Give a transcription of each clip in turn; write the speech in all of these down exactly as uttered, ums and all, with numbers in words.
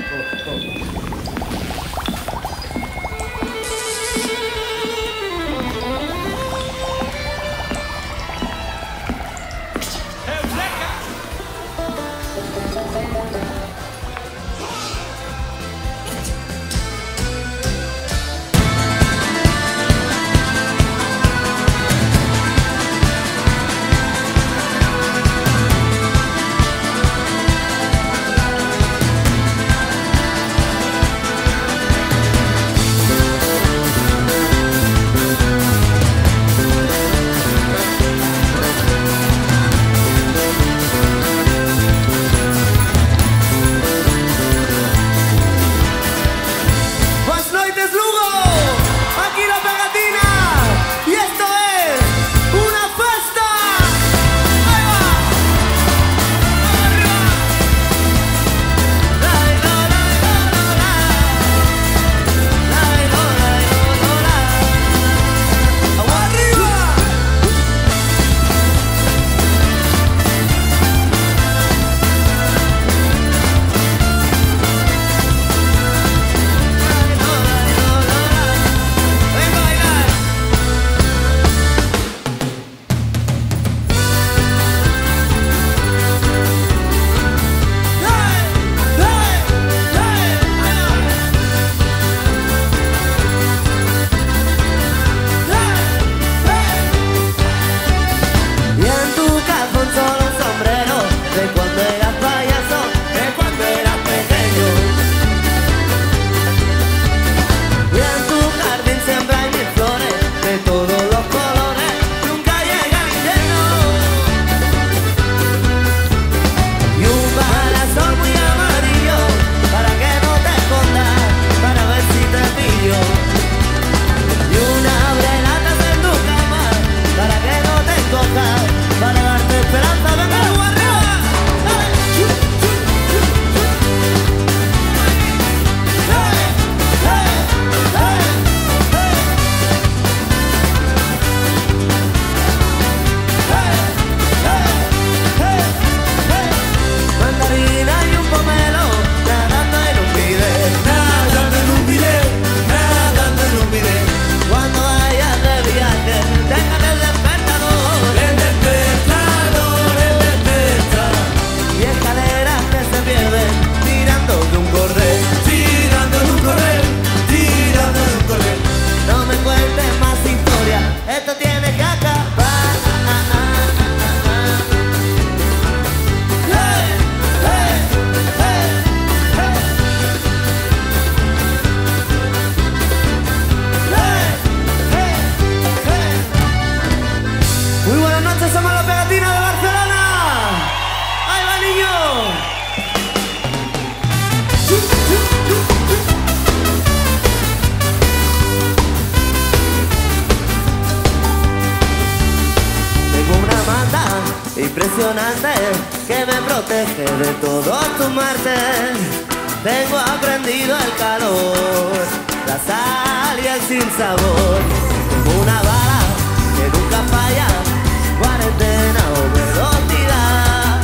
impresionante que me protege de todos tus martes. Tengo aprendido el calor, la sal y el sinsabor. Como una bala que nunca falla, cuarentena o velocidad.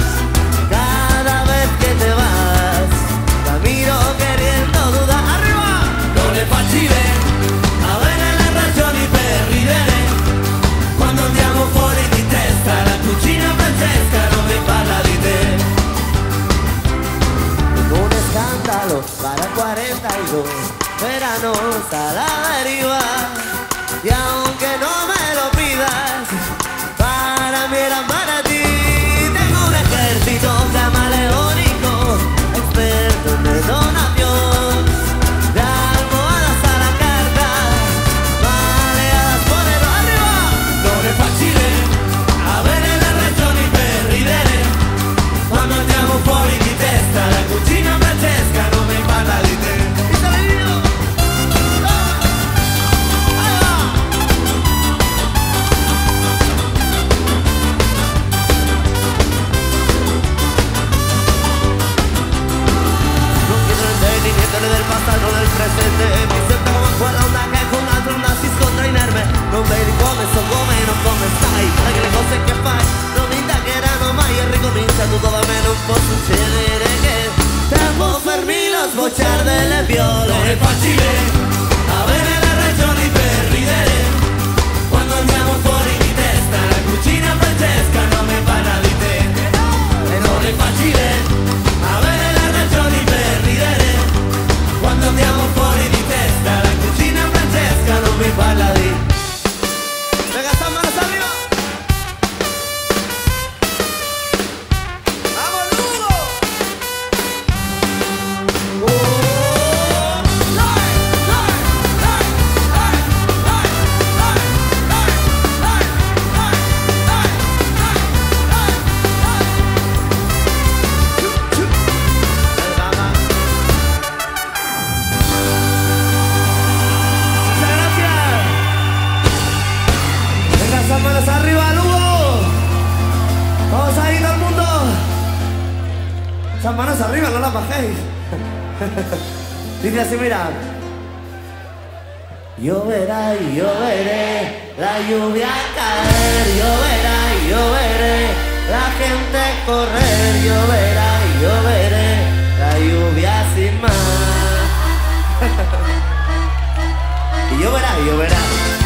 Cada vez que te vas, la miro queriendo dudar. ¡Arriba! Non è facile avere la ragione per ridere quando andiamo fuori di testa. La cucina francesca non mi parla di te. Un escándalo para cuarenta y dos veranos a la deriva. Y aunque no me lo pidas, para mí era para ti. Tengo un ejército camaleónico, experto en detonación, de almohadas a la carta, baleadas por el arriba. Non è facile avere le ragioni per ridere quando andiamo fuori di testa. La cucina francesca non mi parla di te. bocciar delle viole. Non è facile avere la ragione per ridere quando andiamo fuori di testa. La cucina Francesca non mi parla di te. E non è facile avere la ragione per ridere quando andiamo fuori di testa. La cucina Francesca non mi parla di te. Venga, sta manos arriba. ¡Vamos, Lugo! Manos arriba, Lugo. Vamos ahí, todo el mundo. Esas manos arriba, no las bajéis. Dice así, mira. Lloverá y lloveré, la lluvia caer. Lloverá y lloveré, la gente correr. Lloverá y lloveré, la lluvia sin más. Y lloverá y lloverá.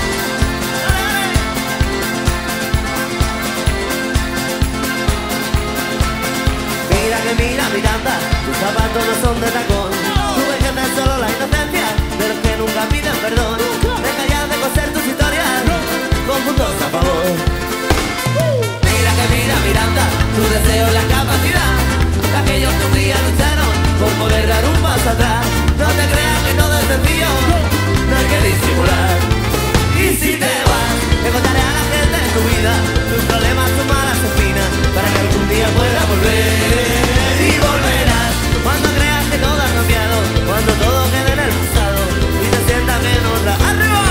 Mira que mira, Miranda, tus zapatos no son de tacón. Tú ves que tan solo la inocencia de los que nunca piden perdón. Deja ya de coser tus historias con puntos a favor. Mira que mira, Miranda, tu deseo es la capacidad de aquellos que un día lucharon por poder dar un paso atrás. No te creas que todo es sencillo, no hay que disimular. Y si te vas, te contaré a la gente de tu vida tus problemas, tus malas espinas, para que algún día pueda volver. Y volverás cuando creas que todo ha cambiado, cuando todo quede en el pasado y te sientas en otra. ¡Arriba!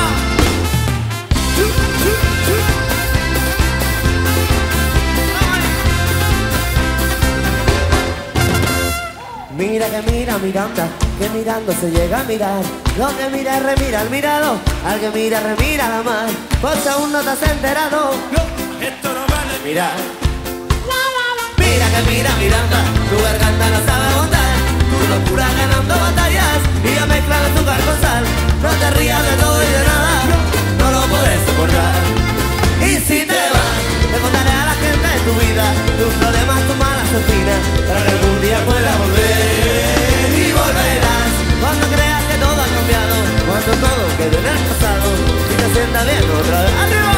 Mira que mira, Miranda, que mirando se llega a mirar. Lo que mira es remira al mirado, al que mira remira la mar. Pues aún no te has enterado. No, esto no vale. Mira. Mira que mira, Miranda, tu garganta no sabe aguantar. Tu locura ganando batallas y a mezclar azúcar con sal. No te rías de todo y de nada, no lo podés soportar. Y si te vas, te contaré a la gente de tu vida tus problemas, tus malas espinas, para que algún día puedas volver. Y volverás cuando creas que todo ha cambiado, cuando todo quede en el pasado y te sientas bien otra vez. ¡Arriba!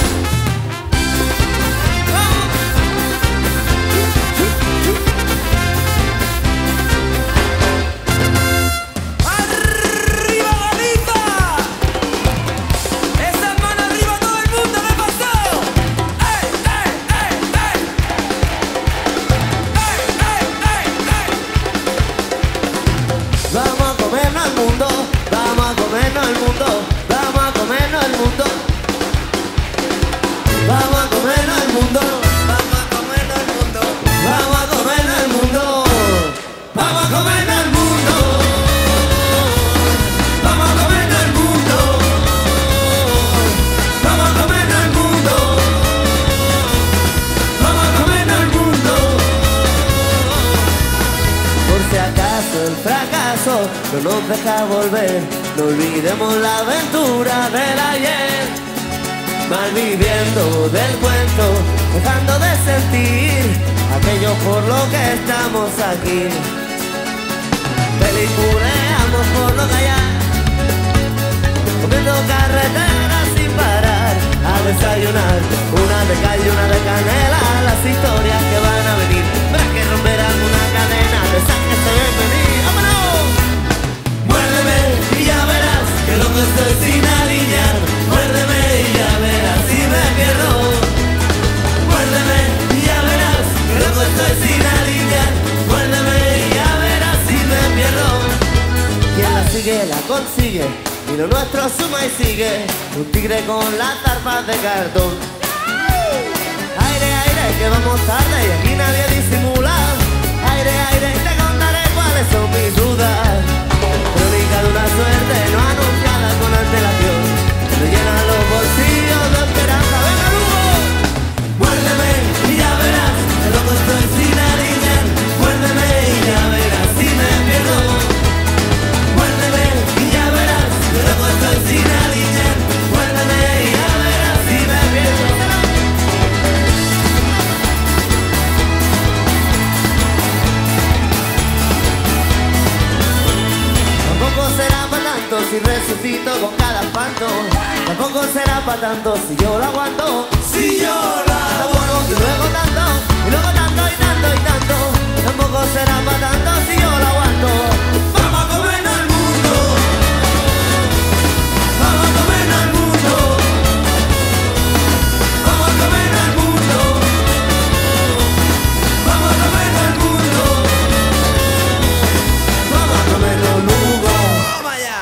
No nos deja volver, no olvidemos la aventura del ayer. Malviviendo del cuento, dejando de sentir aquello por lo que estamos aquí. Peliculeamos por lo de allá, comiendo carreteras sin parar, a desayunar, una de calle, una de canela, las historias que van a venir. Habrá que romper alguna cadena de esas que se ven venir. ¡Vámonos! Muérdeme y ya verás que loco estoy sin alinear. Muérdeme y ya verás si me pierdo. Muérdeme y ya verás que loco estoy sin alinear. Muérdeme y ya verás si me pierdo. Quien la sigue la consigue y lo nuestro suma y sigue. Un tigre con las zarpas de cartón. Aire, aire, que vamos tarde y aquí nadie disimula. Aire, aire, te contaré cuáles son mis dudas. Crónica de una suerte no anunciada con antelación, me llenan los bolsillos de esperanza. ¡Venga, Lugo! Muérdeme y ya verás que loco estoy sin alinear. Muérdeme y ya verás si me pierdo. muerto si resucito con cada espanto. Tampoco será para tanto si yo lo aguanto. Si yo lo aguanto. Y luego tanto, y luego tanto y tanto y tanto. Tampoco será para tanto si yo lo aguanto. Vamos a comernos el mundo. Vamos a comernos el mundo. Vamos a comernos el mundo. Vamos a comernos el mundo. Vamos a comernos el Lugo. ¡Toma ya!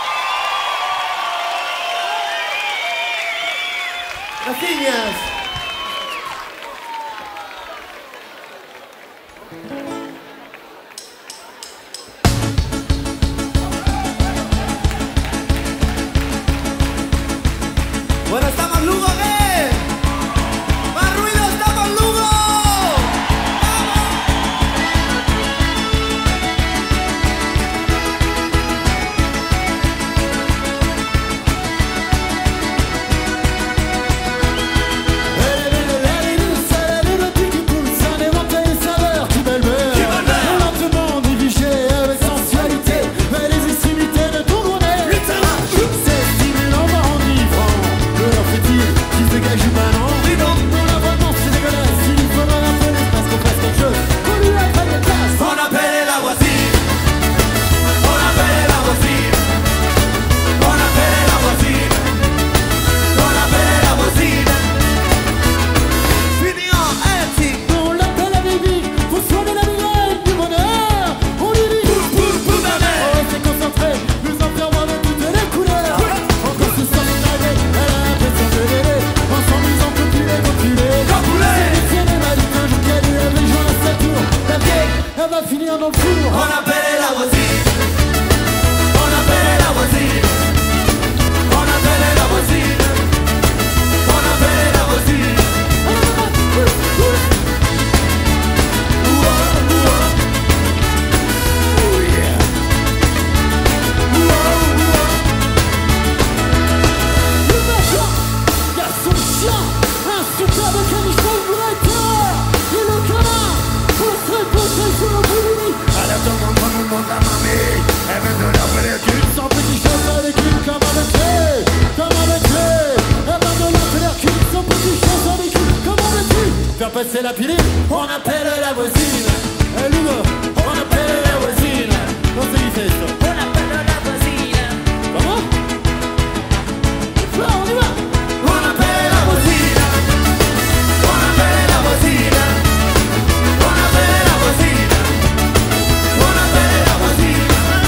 Gracias. Bueno, ¿estamos Lugo qué? ¡Más ruido, estamos Lugo! Lentement dirigé avec sensualité vers les extrémités de ton gros nez. C'est stimulant, enivrant. Que leur fait-il qui se dégage maintenant? Non, la vraiment c'est dégueulasse. Il faudra un peu l'espace qu'on fasse quelque chose. On lui a pas de place. On appelle el alguacil. On appelle el alguacil. On appelle el alguacil. On appelle el alguacil. Finion, Etsy. On l'appelle la baby pour soigner la migraine du bonheur. On lui dit Pour, pour ta on mère. reste concentré, nous enfermons de toutes les couleurs. Encore ce soir une baguette, elle a l'impression de l'aider. En s'amusant copuler, copuler. Copuler. C'est les malices un jour qu'elle lui avait joint à sa tour. La vieille, elle va finir dans le four. On appelle el alguacil. On appelle el alguacil. On appelle el alguacil. On appelle el alguacil. Le machin, garçon chien, un super de caniche pour le bourreteur. Et le canard, postré, postré sur le bout du lit. Elle a tout le monde, tout le monde à mamie. Elle veut de la pellicule. Sans petit chasse avec lui comme avec lui, comme avec lui. Elle va de la faire cul, sans petit chasse avec lui, comme avec lui. Faire passer la pilule, on appelle la voisine. Eh Lugo, on appelle la voisine. Comment ça y fait ça? On appelle la voisine. Comment? Là, on y va. On appelle la voisine. On appelle la voisine. On appelle la voisine. On appelle la voisine.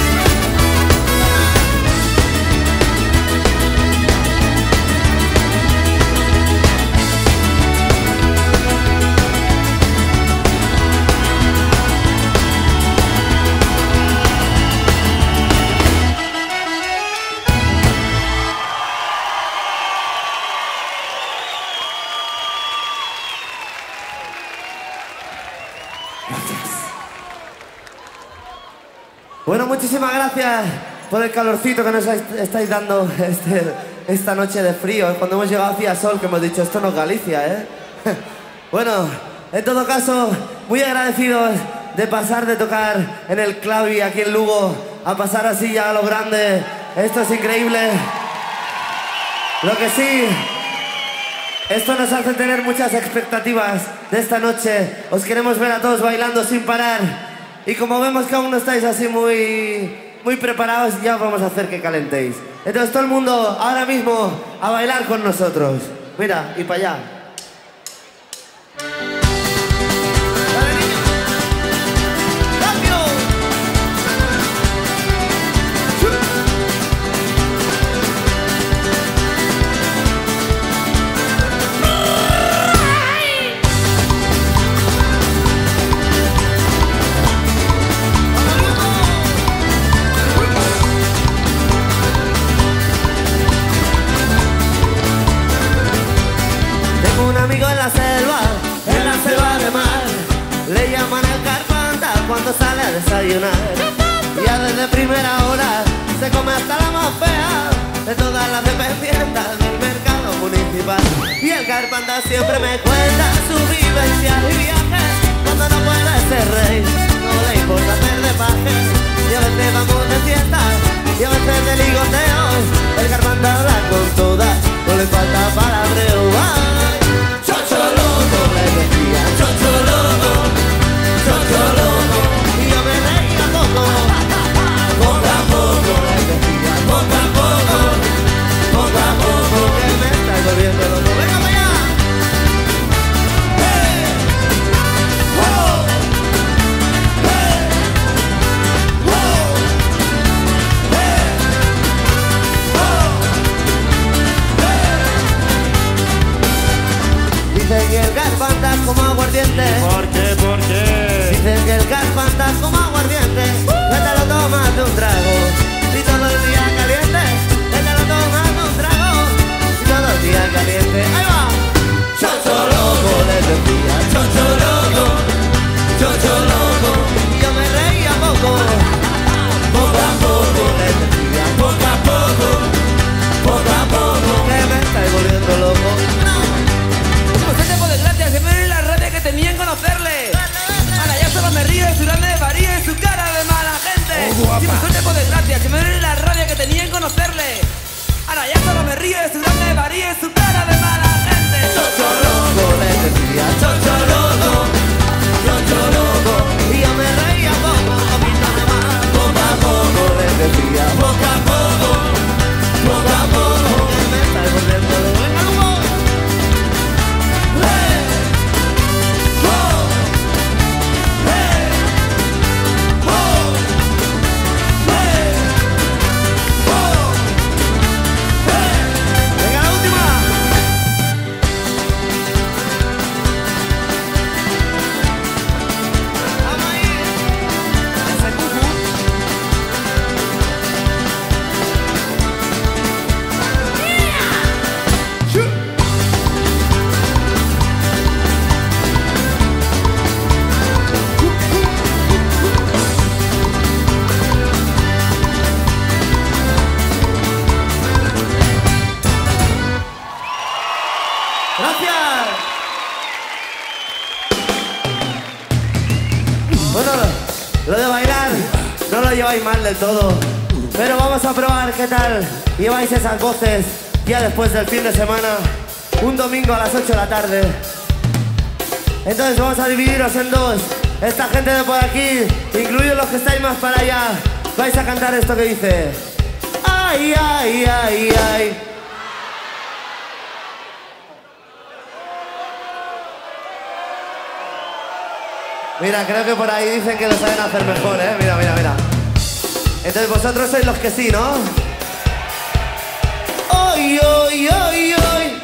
Bueno, muchísimas gracias por el calorcito que nos estáis dando este, esta noche de frío. Cuando hemos llegado hacia sol, que hemos dicho, esto no es Galicia, ¿eh? Bueno, en todo caso, muy agradecidos de pasar de tocar en el Clavi aquí en Lugo a pasar así ya a lo grande. Esto es increíble. Lo que sí, esto nos hace tener muchas expectativas de esta noche. Os queremos ver a todos bailando sin parar. Y como vemos que aún no estáis así muy, muy preparados, ya vamos a hacer que calentéis. Entonces todo el mundo ahora mismo a bailar con nosotros. Mira, y para allá. Dale, niño. ¡Rápido! Un amigo en la selva, en la selva de mar, le llaman el carpanta cuando sale a desayunar. Ya desde primera hora se come hasta la más fea de todas las dependientas del mercado municipal. Y el carpanta siempre me cuenta su vivencia y viajes cuando no puede ser rey, no le importa hacer de paje. Y a veces vamos de fiesta y a veces de Si me suelte por desgracia, si me duele la rabia que tenía en conocerle. Ahora ya solo me río de su grande varía y su cara de mala gente. Chocho loco, le decía, chocho loco, chocho loco. Y yo me reía poco, poquito de más. Poco a poco, le decía, poco a poco, poco a poco. Que me está volviendo de venga, humo. ¡Hey! ¡Oh! ¡Hey! ¡Oh! ¡Hey! ¡Oh! ¡Hey! ¡Venga, la última! ¡Vamos ahí! ¡Ese cucu! ¡Gracias! Bueno, lo de bailar no lo lleváis mal del todo, pero vamos a probar qué tal lleváis esas voces ya después del fin de semana, un domingo a las ocho de la tarde. Entonces vamos a dividiros en dos. Esta gente de por aquí, incluidos los que estáis más para allá, vais a cantar esto que dice: ay, ay, ay, ay. Mira, creo que por ahí dicen que lo saben hacer mejor, ¿eh? Mira, mira, mira. Entonces vosotros sois los que sí, ¿no? ¡Oy, oy, oy, oy!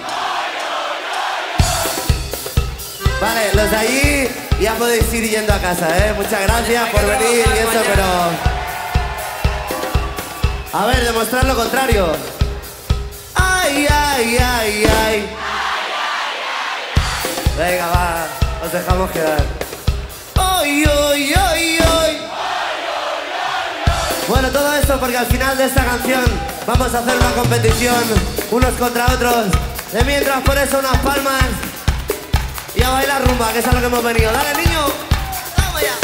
Vale, los de allí ya podéis ir yendo a casa, ¿eh? Muchas gracias por venir y eso, pero... A ver, demostrad lo contrario. ¡Ay, ay, ay, ay! Venga, va, os dejamos quedar. ¡Oy, oy, oy, oy! Bueno, todo esto porque al final de esta canción vamos a hacer una competición unos contra otros. De mientras, por eso unas palmas y a bailar rumba, que es a lo que hemos venido. ¡Dale, niño! ¡Vamos ya!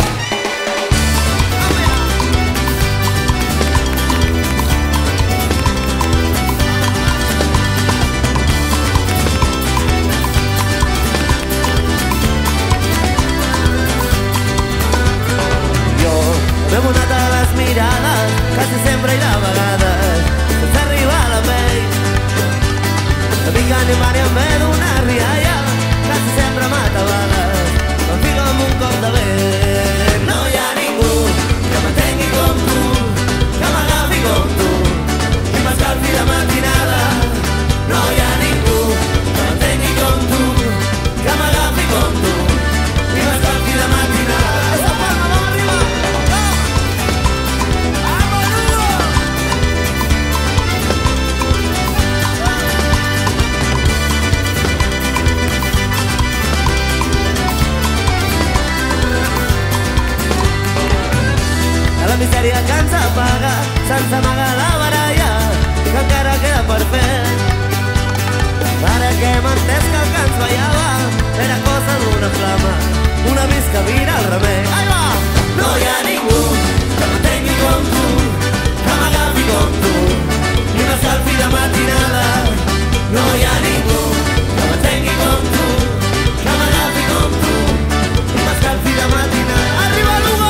Me monata las miradas, casi sempre i la vegades sense arribar a la pell. No vinc animar ni en ve d'una rialla, quasi sempre m'atabades, m'enfilo amb un cop de vent. No hi ha ningú que m'entengui com tu, que m'agafi com tu, i m'escalfi de matinada. No hi ha ningú que m'entengui com tu, que m'agafi com tu, i m'escalfi de matinada. Esa palma, vamos arriba! La misèria que ens apaga, se'ns amaga la baralla, que encara queda per fer. Ara que hem entès que el que ens ballava era cosa d'una flama, una visca vira el remei. Ahí va! No hi ha ningú que m'entengui com tu, que m'agafi com tu, i m'escalfi de matinada. No hi ha ningú que m'entengui com tu, que m'agafi com tu, i m'escalfi de matinada. Arriba l'Hugo!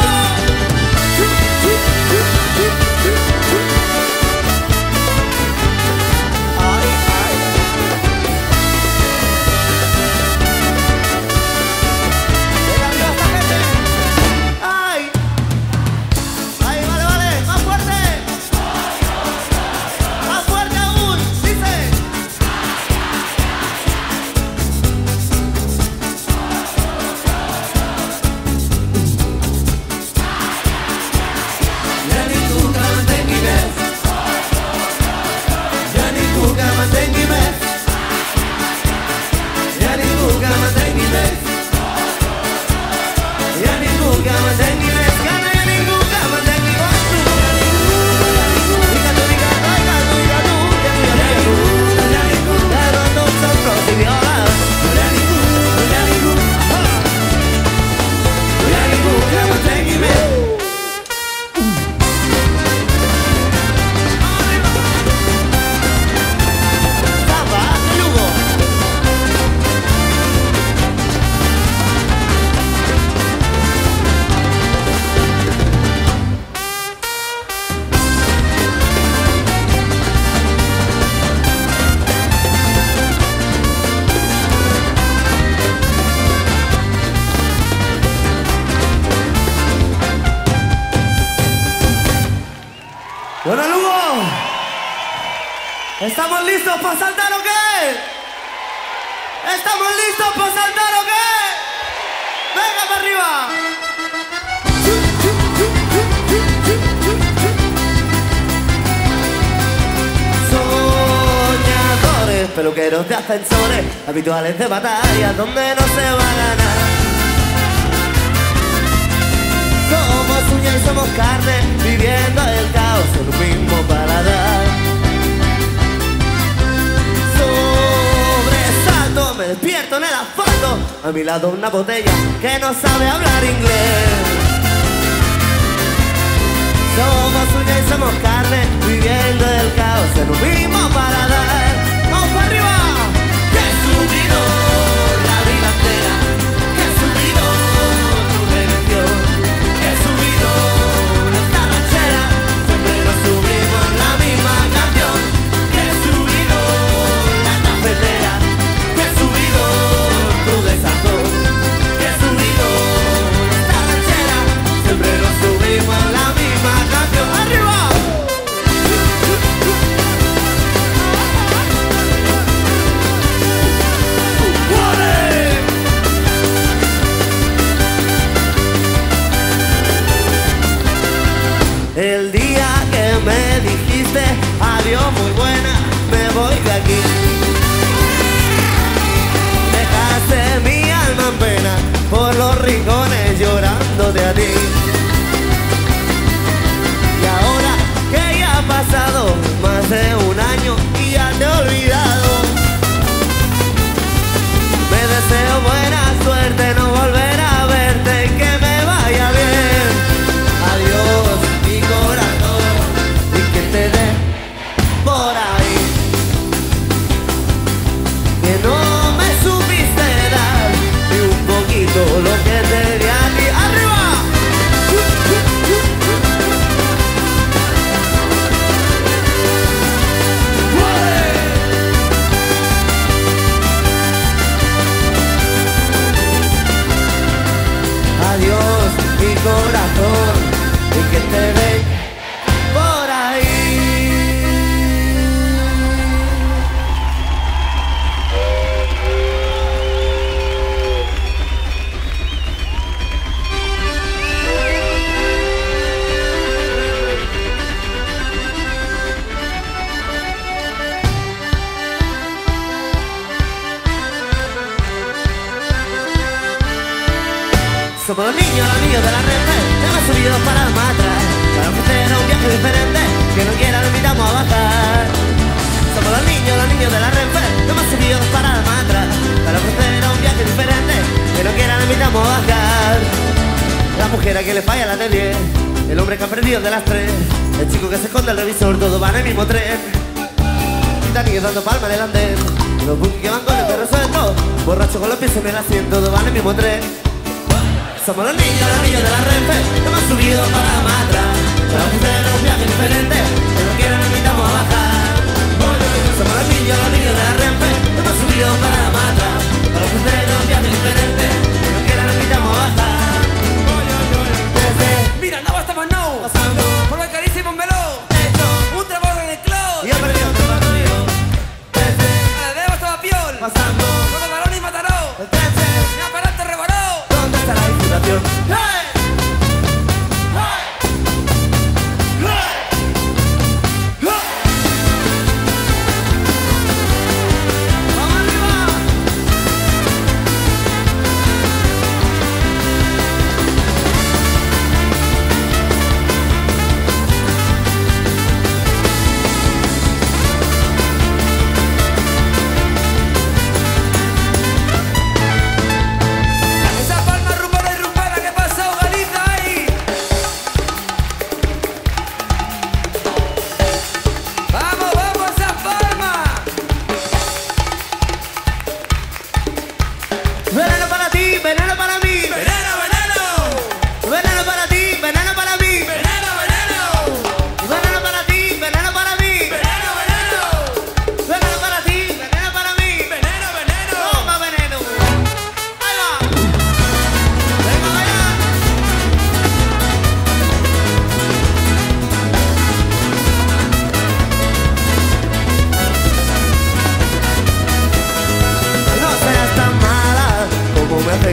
Bueno, Lugo, ¿estamos listos para saltar o qué? ¿Estamos listos para saltar o qué? ¡Venga para arriba! Soñadores, peluqueros de ascensores, habituales de batallas donde no se va a ganar. Somos uñas y somos carne, viviendo el caos en un mismo paladar. Sobresalto, me despierto en el asfalto, a mi lado una botella que no sabe hablar inglés. Somos uñas y somos carne, viviendo el caos en un mismo paladar. ¡Vamos para arriba! ¡Que he subido la vida entera! ¡Que he subido tu redención! ¡Que he subido esta ranchera! Siempre nos subimos la misma canción. ¡Que he subido la cafetera! ¡Que he subido tu desazón! ¡Que he subido esta ranchera! Siempre nos subimos la misma canción. ¡Arriba! El día que me dijiste adiós muy buena, me voy de aquí. Dejaste mi alma en pena por los rincones llorándote a ti. Y ahora que ya ha pasado más de un año y ya te he olvidado, me deseo buena suerte, no volver a verte y que me vaya bien. Adiós mi corazón y que te dé por ahí, que no me supiste dar ni un poquito lo que te di a ti. ¡Arriba! Adiós mi corazón y que te dé por ahí. Somos los niños, los niños de la Renfe, que hemos subido para más atrás, para ofrecer un viaje diferente, que no quiera lo invitamos a bajar. Somos los niños, los niños de la Renfe, que hemos subido para más atrás, para ofrecer un viaje diferente, que no quiera lo invitamos a bajar. La mujer a que le falla la T diez, el hombre que ha perdido de las tres, el chico que se esconde al revisor, todos van en el mismo tren. Niños dando palmas del andén, los punkis que van con el perro suelto, borrachos con los pies en el asiento, todos van en el mismo tren. Somos los niños, los niños de la Renfe, que hemos subido para más atrás, para ofrecer un viaje diferente, que no quieran lo invitamos a bajar. Somos los niños, los niños de la Renfe, que hemos subido para más atrás, para ofrecer un viaje diferente, que no quieran lo invitamos a bajar. Desde Mira, no bastamos no, pasando por el carísimo melón, esto, un trabajo en el club, y he perdido otro partido. Desde a la de estaba piol, pasando con los balones y mataró, el trece, mi aparato rebaró. ¿dónde está la disfrutación? ¡Hey! ¡Hey!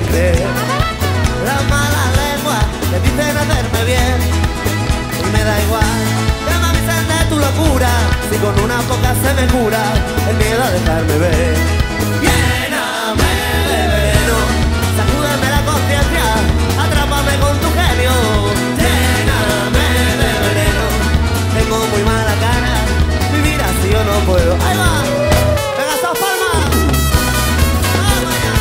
mente. Las malas lenguas que dicen hacerme bien. Y me da igual que me avisen de tu locura, si con una poca se me cura el miedo a dejarme ver. Lléname de veneno, sacúdeme la conciencia, atrápame con tu genio. Lléname de veneno, tengo muy mala cara, vivir así yo no puedo. ¡Ahí va! ¡Venga, esas palmas! ¡Vamos allá!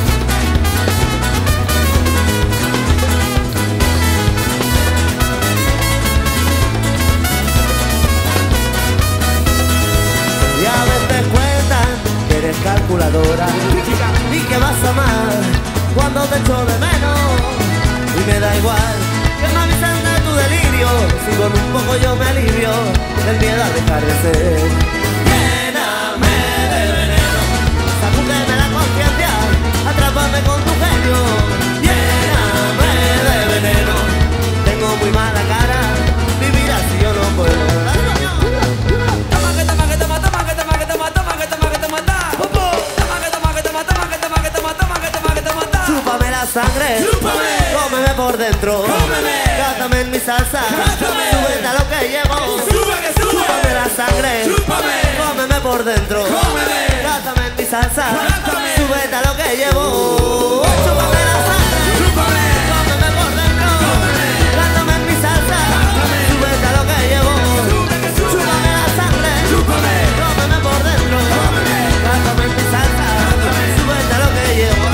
Y a veces cuentan que eres calculadora y que vas a amar cuando te echo de menos. Y me da igual que me avisen de tu delirio, si con un poco yo me alivio del miedo a dejar de ser. Lléname de veneno, sacúdeme la conciencia, atrápame con tu genio. Lléname de veneno, tengo muy mala cara, vivir así yo no puedo. Toma que toma que toma, toma que toma que toma, toma que toma que toma, ta. Toma que toma que toma, toma que toma que toma, toma que toma que toma, ta. Chúpame la sangre, Chúpame. cómeme por dentro, Cómeme. cátame en mi salsa, Cátame. súbete a lo que llevo. Sube que sube. Chúpame la sangre, Chúpame. cómeme por dentro, Cómeme. cátame en mi salsa, Cátame. súbete a lo que llevo. Chúpame la sangre, Chúpame. cómeme por dentro, Cómeme. cátame en mi salsa, Cátame. súbete a lo que llevo. Sube que sube. Chúpame la sangre, Chúpame. cómeme por dentro, Cómeme. cátame en mi salsa, Cátame. súbete a lo que llevo.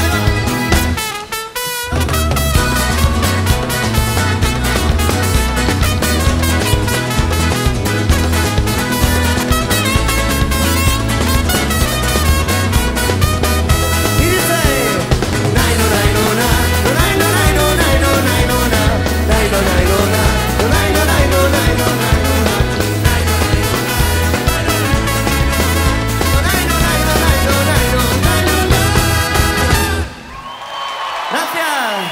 Y dice, nay no nay no na, no nay no nay no nay no nay no na, nay no nay no na, no nay no nay no nay no nay no na, no nay no nay no nay no nay no nay no na. Gracias.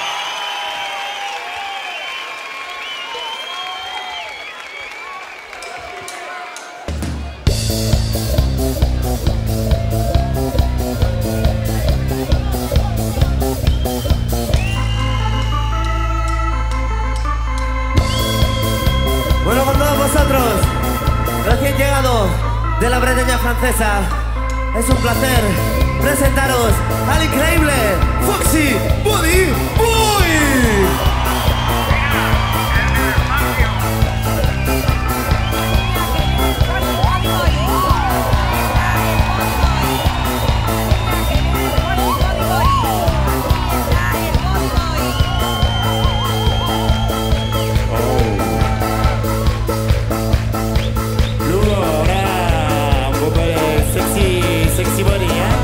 Bueno, con todos vosotros, recién llegado de la Bretaña francesa, es un placer presentaros al increíble Foxy Body Boy. Allora, un po' per sexy, sexy body, eh?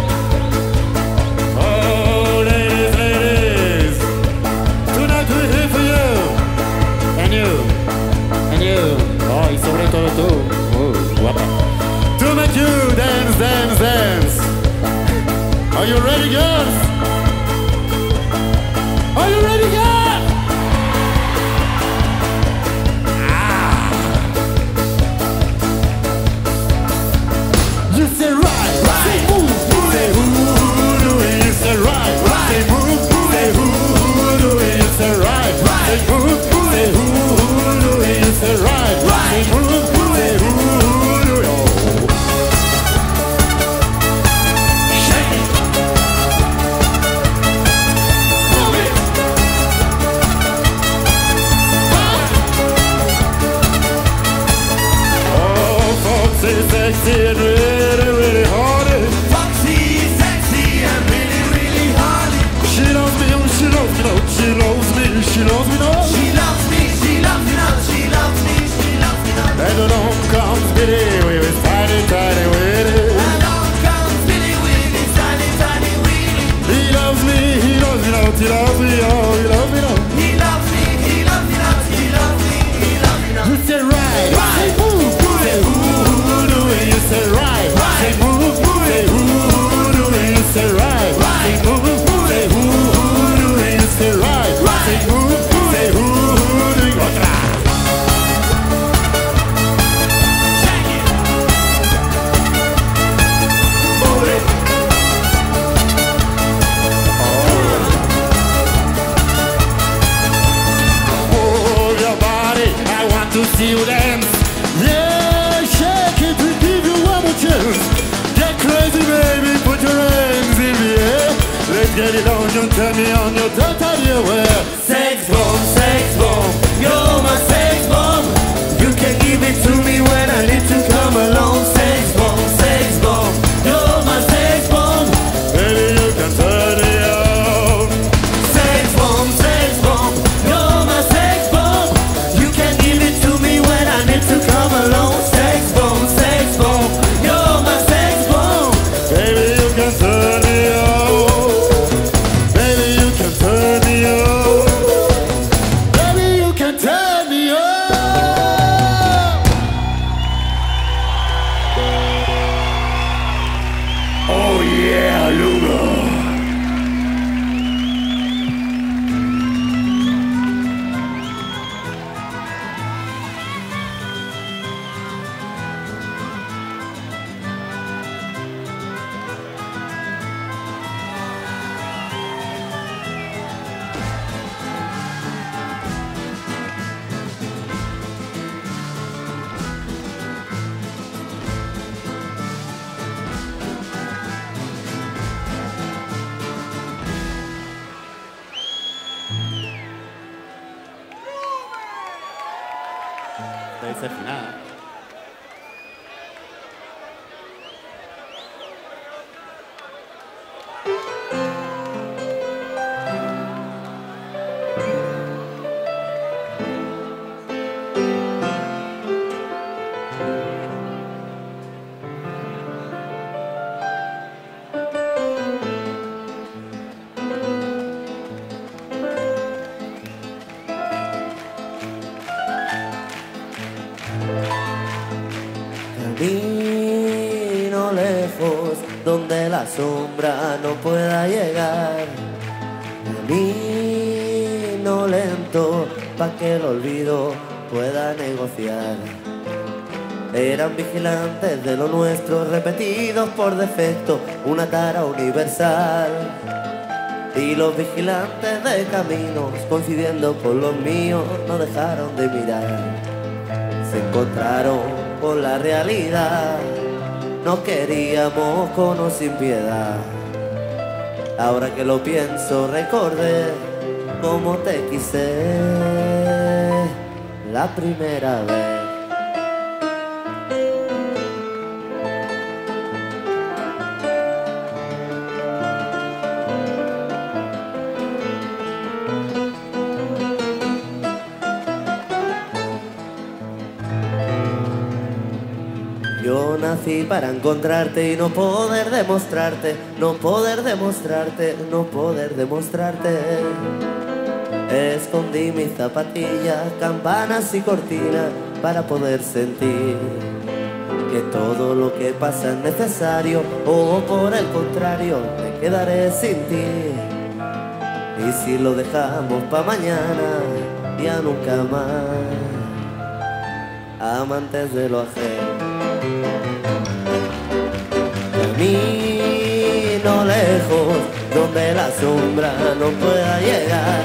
Oh, ladies, ladies, tonight we're here for you. And you, and you, oh, y sobre todo tú, oh, guapa. To make you dance, dance, dance. Are you ready, girls? Are you ready, girls? You say right, right, say move, move, say who do it, you say right, right, say move, move, say who do it, you say right, right, say move, move, say who do it, you say right, right, say move, move, say who do it, oh. Shake it, move it, oh, Foxy, sexy and really, really horny. Foxy, sexy and really, really horny. She loves me, oh, she loves me, oh, she loves me, she loves me, no. She loves me, she loves me now. She loves me, she loves me now. And along comes Billy with his tiny, tiny witty. Along comes Billy with his tiny, tiny wheelie. He loves me, he loves me, no, he loves me, oh, he loves me, no. He loves me, he loves me now. He loves me, he loves me now. You say right, Right. say move, move, say who do it, you say right. see you dance. Yeah, shake it, we give you one more chance. Get crazy, baby, put your hands in the air. Let's get it on, you tell me on your totally aware. Sex bomb, sex bomb, you're my sex bomb. You can give it to me when I need to come along. Sex bomb, sex bomb, you're my sex bomb. Baby, you can turn it on. Sex bomb, sex bomb, you're my sex bomb. You can give it to me when I need to come along. Sex bomb, sex bomb, you're my sex bomb. Baby, you can turn it on. Baby, you can turn me on. Baby, you can turn me on. Oh yeah, Lugo. Debe ser final. Camino lejos donde la sombra no pueda llegar. Camino lento pa' que el olvido pueda negociar. Eran vigilantes de lo nuestro, repetidos por defecto, una tara universal. Y los vigilantes de caminos, coincidiendo con los míos, no dejaron de mirar. Se encontraron con la realidad, no queríamos cono sin piedad. Ahora que lo pienso recordé cómo te quise la primera vez. Yo nací para encontrarte y no poder demostrarte, no poder demostrarte, no poder demostrarte. Escondí mis zapatillas, campanas y cortinas para poder sentir que todo lo que pasa es necesario, o por el contrario me quedaré sin ti. Y si lo dejamos pa' mañana, ya nunca más, amantes de lo ajeno. Camino lejos donde la sombra no pueda llegar.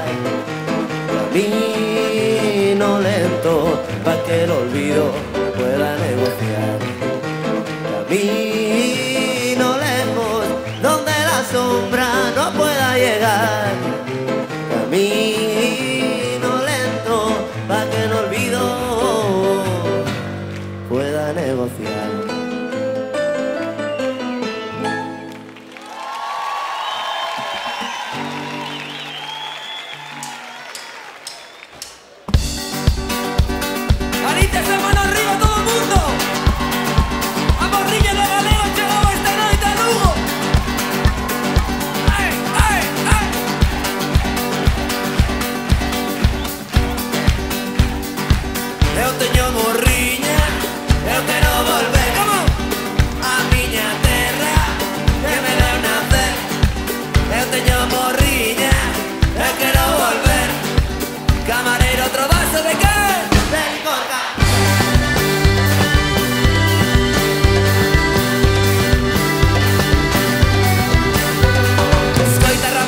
Camino lento pa' que el olvido pueda negociar. Camino lejos donde la sombra no pueda llegar. Camino lento pa' que el olvido pueda negociar.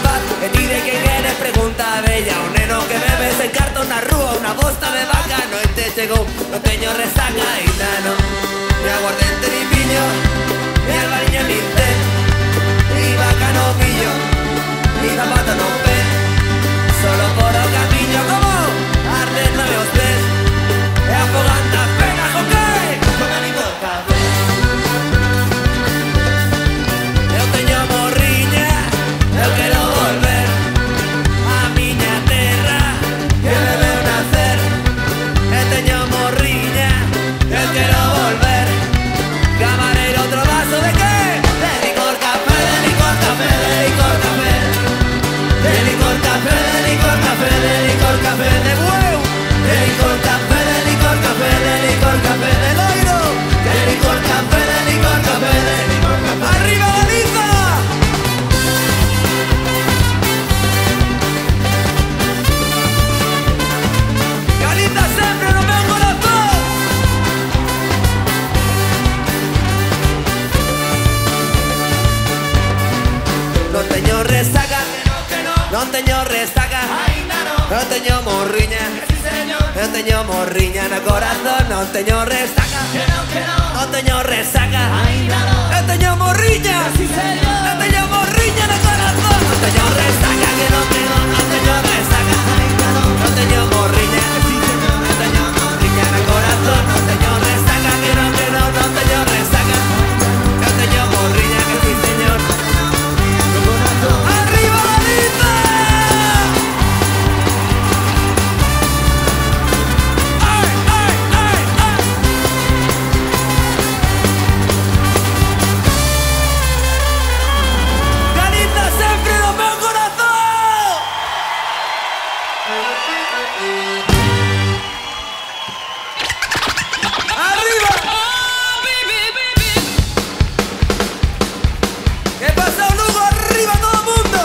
Pregunta bella, un neno que bebe se encarta una rúa, una bosta de vaca, no te chegou, non teño resaca ainda non. Ni aguardente ni piño, ni albariña nin té, ni vaca no pillo, ni zapato no pé. Solo por o camiño como arden nove os pés, e afogando as penas con que con ánimo de café. Eu teño morriña, eu quero volver a miña terra que me veu nacer. Eu teño morriña, eu quero volver. Camarero, outro vaso de que? De licor café, de licor café, de licor café. De licor café, de licor café, de licor café de huevo. De licor café, de licor café, de licor café de loiro. De licor café, de licor café, de licor café. ¡Arriba Galiza! Galiza sempre no meu corazón. Non teño resaca, non teño resaca, non teño morriña, non teño morriña no corazón, non teño resaca, non teño resaca, non teño morriña, non teño morriña no corazón, non teño resaca, que non teño, non teño resaca, non teño morriña, non teño morriña no corazón, non teño resaca, que non teño, non teño resaca, non teño morriña, que sí señor. ¡Arriba Galiza! ¡Ay, ay, ay, ay! ¡Galiza sempre no meu corazón! ¡Arriba! ¿Qué pasa, Lugo? ¡Arriba todo el mundo!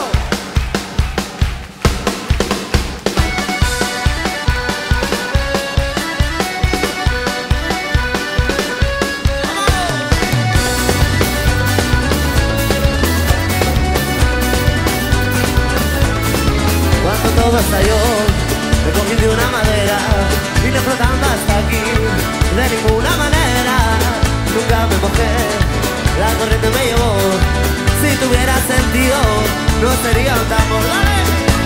Cuando todo estalló, me cogí de una madera, vine flotando hasta aquí, de ninguna manera, nunca me mojé, la corriente me llevó, si tuviera sentido, no sería un tambor. ¡Dale!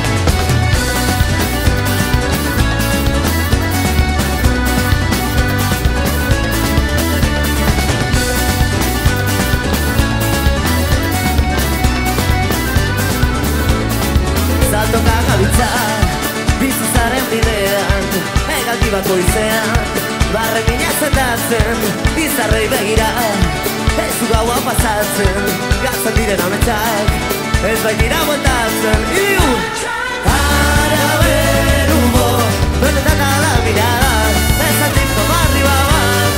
Salto kagabitzak, bizitzaren bidean, egaltibako izean, barre mina zetatzen, bizarrei begira, ez du gaua pasatzen, gatzen diren ametsak, ez baitira bueltatzen. Iu! Ara berubo, benetan ala mirada, ez aldiz como arriba bat.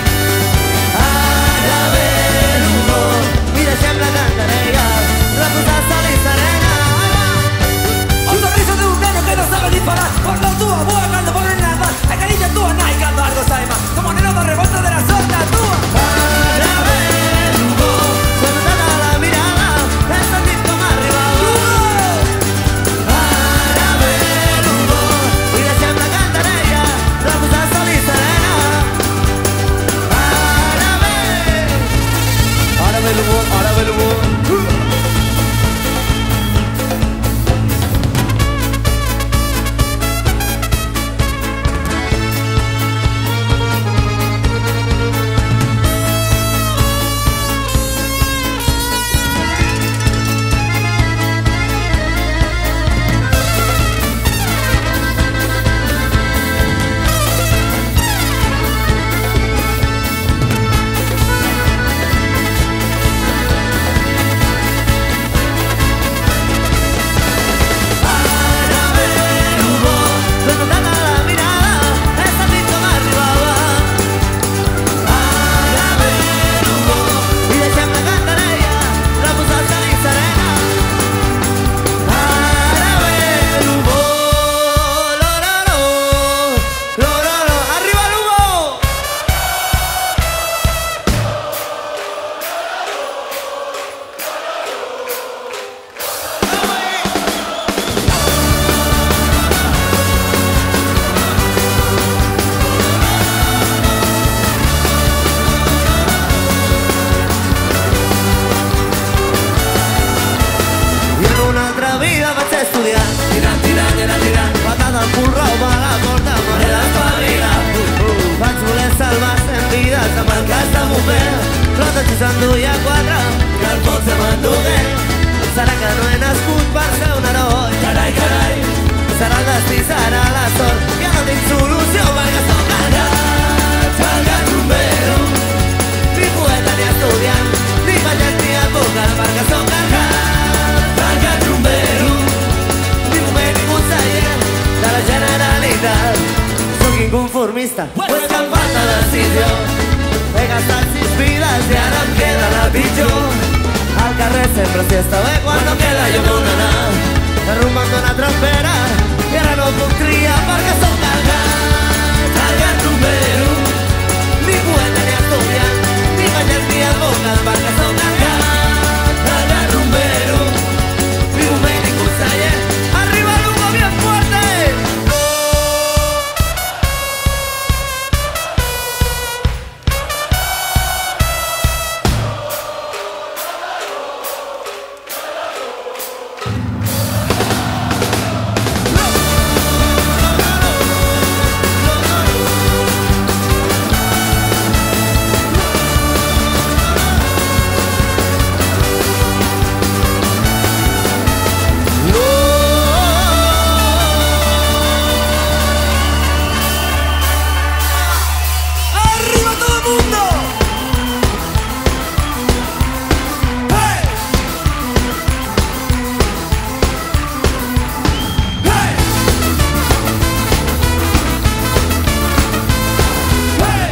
Ara berubo, mira sempre cantarega, la puta salizarena. Un sorriso de un neno que no sabe disparar, por la tua boa cando por nada, a cariña tua nai cando algo sai má, como neno do revolto de la sorta tua. Para ver Hugo, cuando te da la mirada, es el disco más arriba. Para ver Hugo, mira siempre cantarella, la s'enduia quatre, que el foc se m'endugué. serà que no he nascut per ser un heroi. Carai, carai, Serà el destí, serà la sort, ja no tinc solució perquè sóc el gat, el gat rumbero. Ni poeta ni estudiant, ni pagès ni advocat, perquè sóc el gat, el gat rumbero. ni moment ni conseller de la Generalitat. Sóc inconformista, pues que em falta decisió. He gastat sis vides i ara em queda la pitjor. Al carrer sempre s'hi està bé quan no queda lloc on anar. Arrumbant una trapera i ara no puc triar perquè sóc el gat, El gat rumbero. ni poeta ni estudiant, ni pagès ni advocat, perquè sóc el gat, El gat rumbero. ni moment ni conseller. Arriba l'Hugo bien fuerte. ¡Arriba todo el mundo! ¡Hey! ¡Hey! ¡Hey!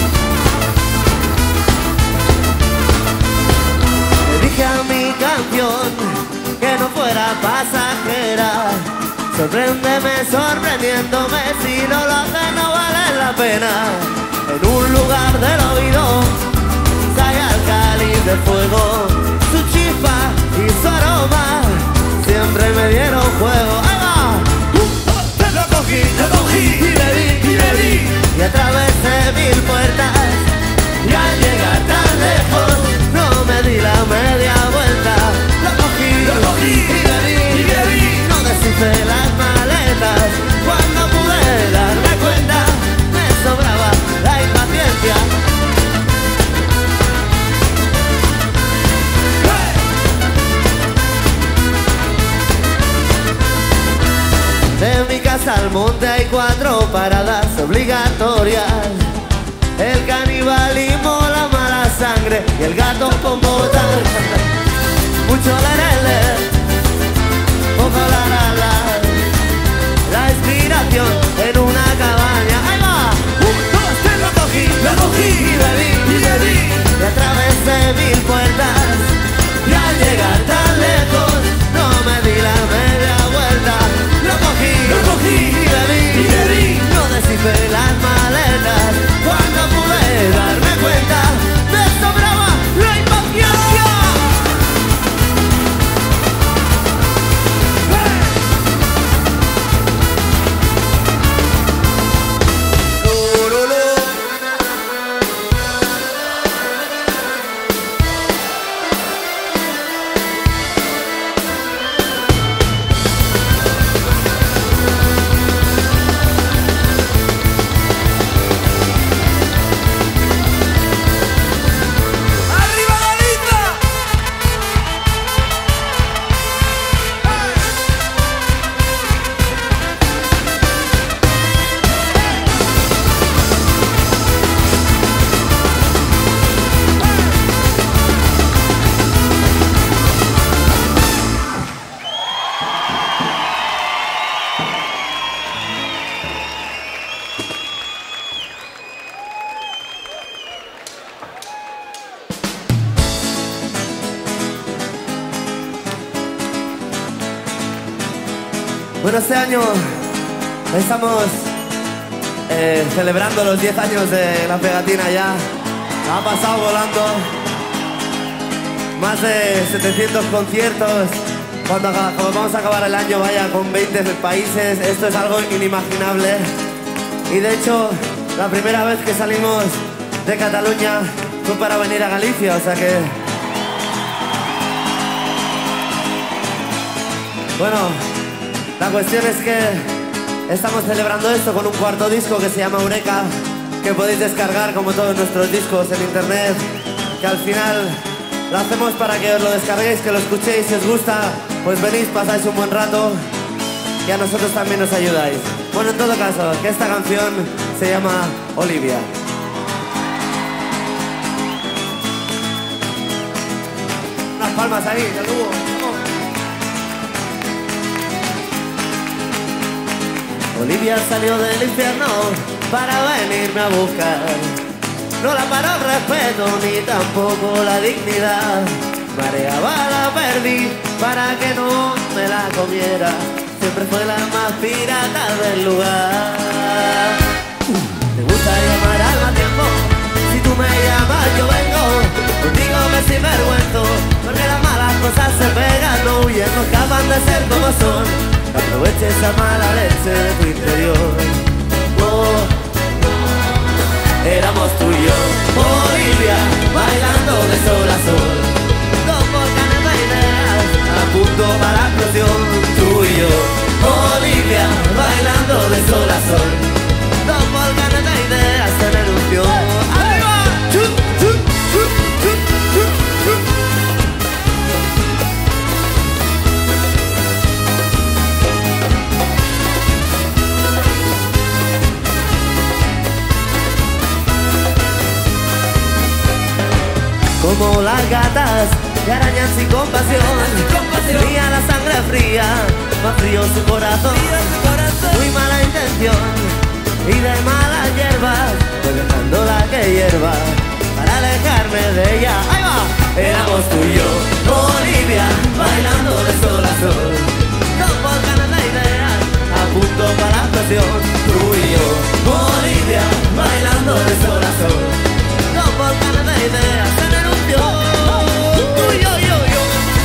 Le dije a mi canción que no fuera pasajera. Sorpréndeme sorprendiéndome, si no lo haces no vale la pena. En un lugar del oído sale el cáliz de fuego, su chispa y su aroma siempre me dieron juego. ¡Ahí va! Lo cogí, lo cogí Y bebí, y bebí. y atravesé mil puertas y al llegar tan lejos no me di la media vuelta. Lo cogí, Lo cogí y bebí, y bebí. no deshice las maletas. Cuando pude darme cuenta me sobraba la impaciencia. De mi casa al monte hay cuatro paradas obligatorias: el canibalismo, la mala sangre y el gato con botas. Mucho lerele, poco la la la. La inspiración en una cabaña. ¡Ahí va! Un, dos, tres, lo cogí, Lo cogí y bebí, y bebí. y atravesé mil puertas y al llegar tan lejos no me di la media vuelta. Lo cogí, Lo cogí y bebí, y bebí. no deshice las maletas. Cuando pude darme cuenta me sobraba la impaciencia. ¡Arriba Galicia! Bueno, este año estamos eh, celebrando los diez años de La Pegatina ya. Ha pasado volando. Más de setecientos conciertos. Cuando, acá- cuando vamos a acabar el año, vaya, con veinte países. Esto es algo inimaginable. Y de hecho, la primera vez que salimos de Cataluña fue para venir a Galicia, o sea que... Bueno, la cuestión es que estamos celebrando esto con un cuarto disco que se llama Eureka, que podéis descargar como todos nuestros discos en internet. que al final lo hacemos para que os lo descarguéis, que lo escuchéis, si os gusta, pues venís, pasáis un buen rato y a nosotros también nos ayudáis. Bueno, en todo caso, que esta canción se llama Olivia. Unas palmas ahí, del dúo. Olivia salió del infierno para venirme a buscar. No la paró el respeto ni tampoco la dignidad. Mareaba la perdí para que no me la comiera. Siempre fue la más pirata del lugar. Me gusta llamar al mal tiempo. Si tú me llamas yo vengo. Contigo me sinvergüenzo, porque las malas cosas se pegan, no huyen, no escapan de ser como son. Aproveche esa mala leche de tu interior. Oh, éramos tú y yo, Olivia, bailando de sol a sol. Dos volcanes de ideas, a punto para la explosión. Tú y yo, Olivia, bailando de sol a sol. Dos volcanes de ideas en erupción. ¡Arriba! ¡Chup, chup, chup, chup, chup, chup! Como las gatas que arañan sin compasión, fría la sangre fría, más frío su corazón. Muy mala intención y de malas hierbas, voy dejando la que hierva para alejarme de ella. ¡Ahí va! Éramos tú y yo, Olivia, bailando de sol a sol. Dos volcanes de ideas, a punto para la explosión. Tú y yo, Olivia, bailando de sol a sol. Dos volcanes de ideas en erupción. Tú y yo, yo, yo.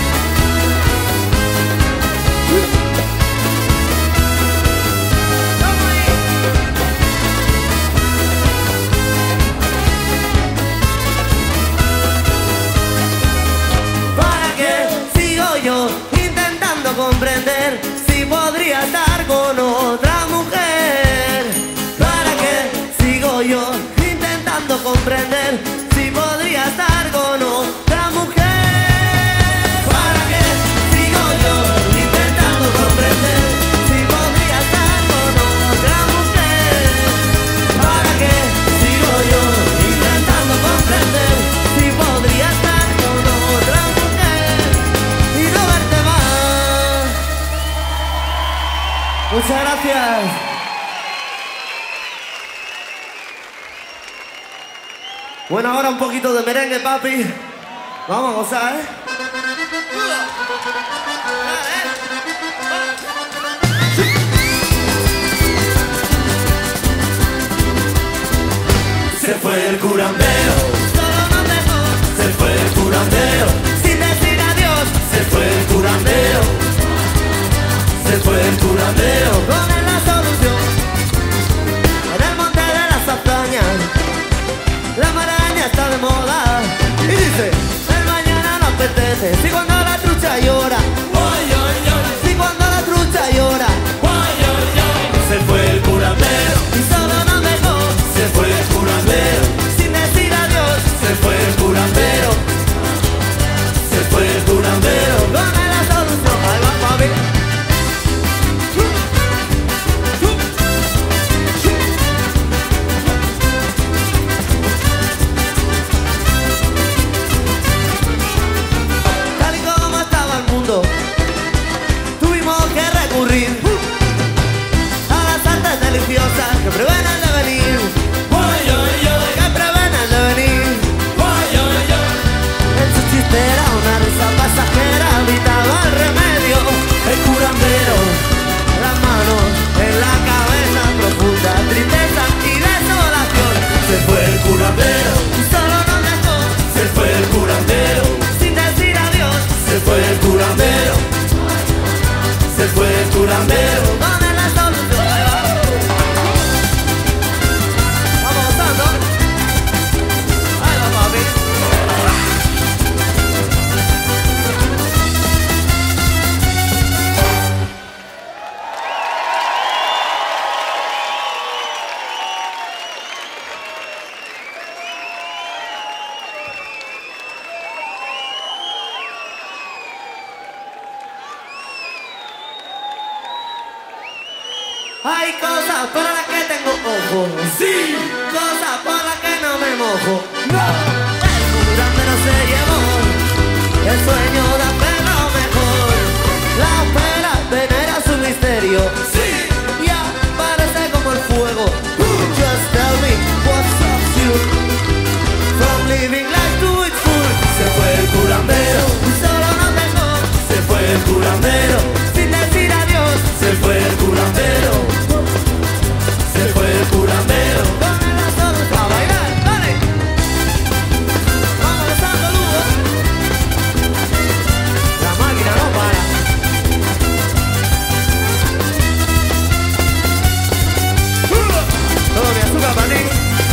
¿Para qué sigo yo intentando comprender si podría estar con otra mujer? ¿Para qué sigo yo intentando comprender si podría estar con otra mujer? ¿Para qué sigo yo intentando comprender si podría estar con otra mujer? ¿Para qué sigo yo intentando comprender si podría estar con otra mujer y no verte más? Muchas gracias. Bueno, ahora un poquito de merengue, papi. Vamos a gozar, ¿eh? Se fue el curandero, Solo no tengo, se fue el curandero, sin decir adiós, se fue el curandero, se fue el curandero. con él la solución. En el monte de las hazañas, la maraña está de moda. Y dice, el mañana no apetece, si cuando la trucha llora, Oy, oy, oy, si cuando la trucha llora, oy, oy, oy. Se fue el curandero, y solo nos dejó, se fue el curandero, sin decir adiós, se fue el curandero, se fue el curandero. con él la solución. Ahí va, papi. Tal y como estaba el mundo, Hay cosas por las que tengo ojos, sí, cosas por las que no me mojo. No, el curandero se llevó el sueño de hacer lo mejor. La ópera venera su misterio, sí, y aparece como el fuego. Just tell me what's up to you. From living life to its full. Se fue el curandero, solo nos dejó. Se fue el curandero, sin decir adiós. Se fue el curandero, se fue el curandero. Pónganlas todos a bailar, dale. Vamos lanzando luz. La máquina no para. Todo mi azúcar para ti.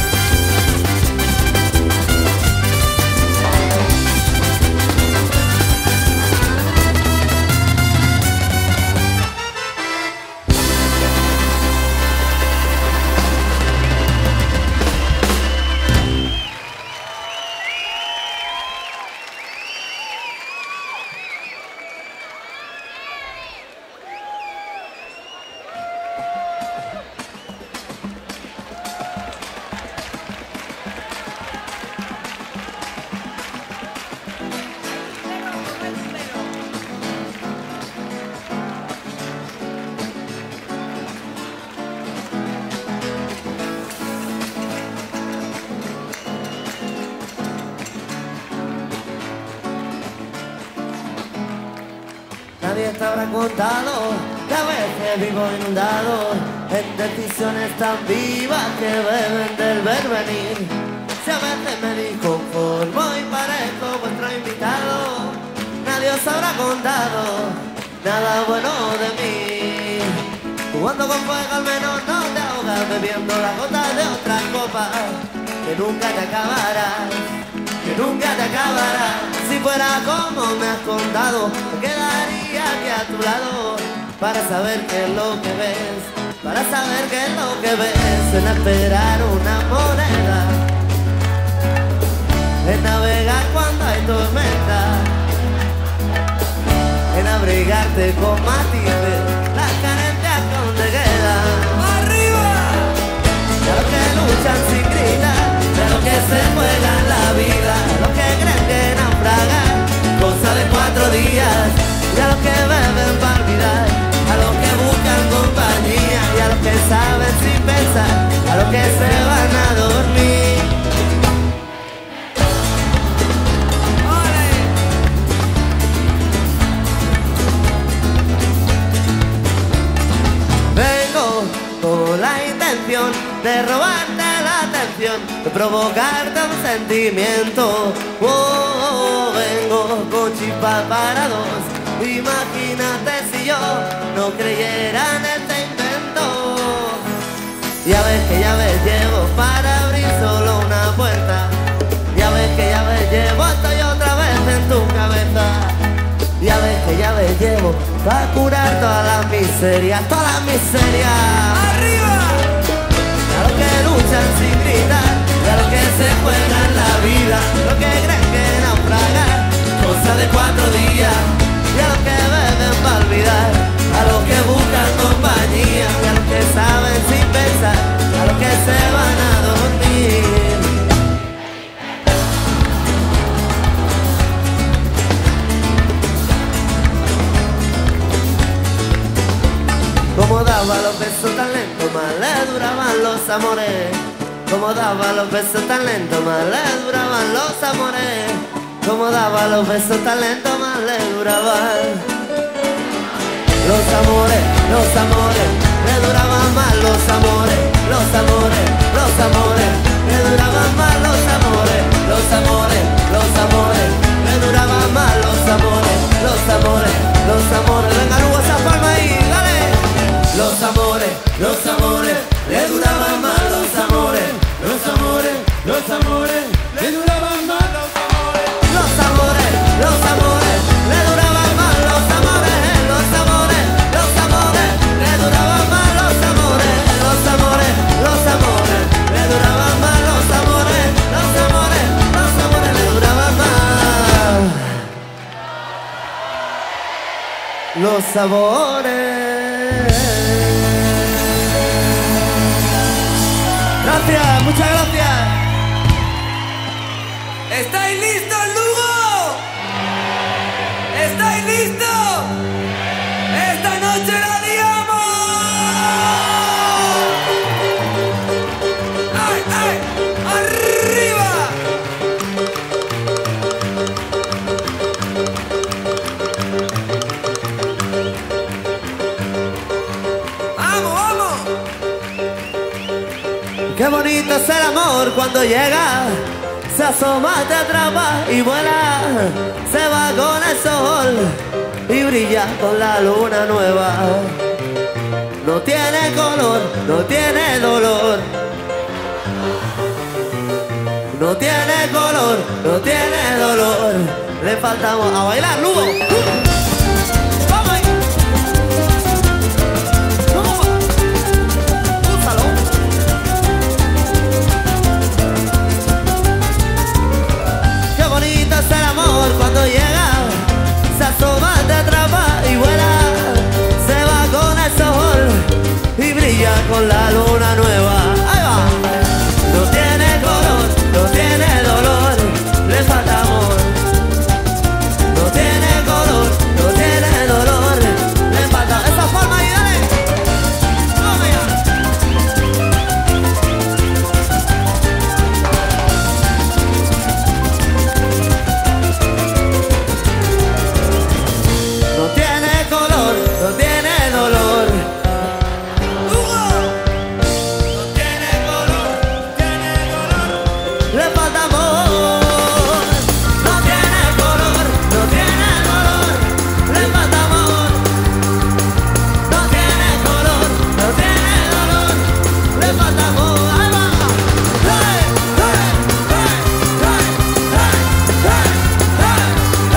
Nadie te habrá contado que a veces vivo inundado en decisiones tan vivas que beben del ver venir. Si a veces me disconformo y parezco vuestro invitado, nadie os habrá contado nada bueno de mí. Jugando con fuego al menos no te ahogas, bebiendo la gota de otra copa, que nunca te acabarás, que nunca te acabarás. Si fuera como me has contado, me quedaría aquí a tu lado para saber qué es lo que ves, para saber qué es lo que ves. En esperar una moneda, en navegar cuando hay tormenta, en abrigarte con matices las carencias donde quedan. ¡Arriba! De los que luchan sin gritar, de los que se juegan la vida, de los que creen que naufragan, cosa de cuatro días, y a los que beben para olvidar, a los que buscan compañía, y a los que saben sin pensar, a los que se van a dormir. Vengo con la intención de robarte la atención, de provocarte un sentimiento. Oh, oh, oh, vengo con chispas para dos. Imagínate si yo no creyera en este invento. Ya ves que ya ves, llevo para abrir solo una puerta. Ya ves que ya ves, llevo, estoy otra vez en tu cabeza. Ya ves que ya ves, llevo para curar todas las miserias, todas las miserias. ¡Arriba! A los que luchan sin gritar, y a los que se juegan la vida, los que creen que naufragan, cosa de cuatro días, y a los que beben para olvidar, a los que buscan compañía, y a los que saben sin pensar, a los que se van a dormir. Como daba los besos tan lentos, más le duraban los amores. Como daba los besos tan lentos, más le duraban los amores. Como daba los besos tan lentos, más le duraban los amores, los amores. Le duraban más los amores, los amores, los amores. Le duraban más los amores, los amores, los amores. Le duraban más los amores, los amores, los amores. Venga, Lugo, esa palma ahí, dale. Los amores, los amores, le duraban más los amores, los amores, los amores, le duraban más los amores, los amores, los amores, le duraban más los amores, los amores, los amores, le duraban más los amores, los amores, los amores, le duraban más los amores, los amores, los amores, le duraban más los sabores. gracias, muchas gracias. ¿Estáis listos, Lugo? ¿Estáis listos? ¡Esta noche la liamos! ¡Ay, ay! ¡Arriba! ¡Vamos, vamos! Qué bonito es el amor cuando llega, se asoma, te atrapa y vuela, se va con el sol y brilla con la luna nueva. No tiene color, no tiene dolor. No tiene color, no tiene dolor. Le faltamos a bailar, Lugo. ¡Vamos ahí! ¡Vamos! ¡Úsalo! Qué bonito es el amor cuando llega, se asoma, te atrapa y vuela, se va con el sol y brilla con la luna nueva. ¡Ahí va! No tiene color, no tiene dolor, le falta amor. No tiene color, no tiene dolor, le falta esa forma y dale. ¡Vamos ya! No tiene color, no tiene dolor. No tiene color, tiene dolor. Le falta amor. No tiene color, no tiene dolor. Le falta amor. No tiene color, no tiene dolor. Le falta amor. Ahí va. ¡Hey! ¡Hey! ¡Hey! ¡Hey! ¡Hey! ¡Hey! ¡Hey!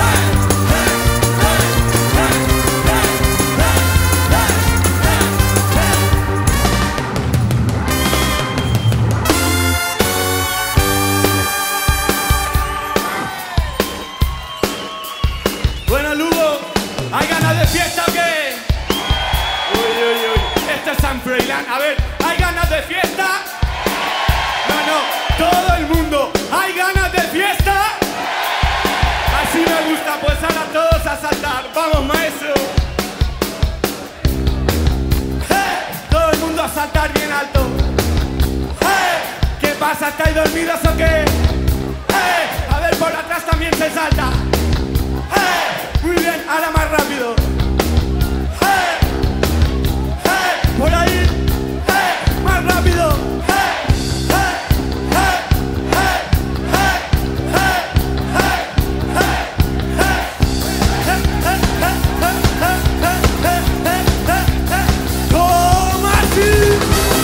Bueno, Lugo, ¿hay ganas de fiesta o qué? Uy, uy, uy, esto es San Froilán. A ver, ¿hay ganas de fiesta? No, no, todo el mundo, ¿hay ganas de fiesta? Así me gusta, pues ahora todos a saltar. ¡Vamos, maestro! ¡Eh! Todo el mundo a saltar bien alto. ¡Eh! ¿Qué pasa? ¿Estáis dormidos o qué? ¡Eh! A ver, por atrás también se salta. ¡Eh! Muy bien, ahora más rápido. ¡Eh! ¡Eh! Por ahí. ¡Eh! Más rápido. ¡Eh! ¡Eh! ¡Eh! ¡Eh! ¡Eh! ¡Eh! ¡Eh! ¡Eh! ¡Eh! ¡Toma así!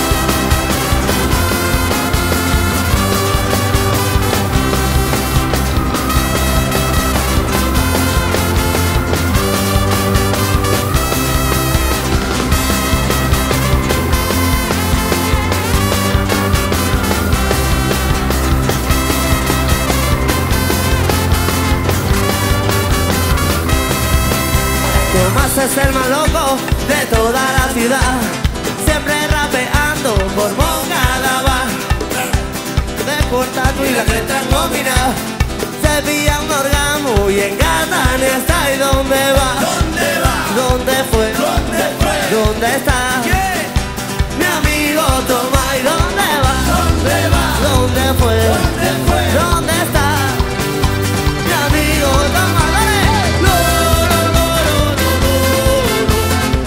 Tomás es el más loco de toda la ciudad, siempre rapeando por Moncada. De Portato y la creta en nómina, se pilla un orgasmo y en Catania está. ¿Y dónde va? ¿Dónde va? ¿Dónde fue? ¿Dónde fue? ¿Dónde está? ¿Qué? Mi amigo Tomás, ¿y dónde va? ¿Dónde va? ¿Dónde fue? ¿Dónde fue? ¿Dónde está? Mi amigo Tomás, dale. Lo, lo, lo, lo, lo, lo, lo.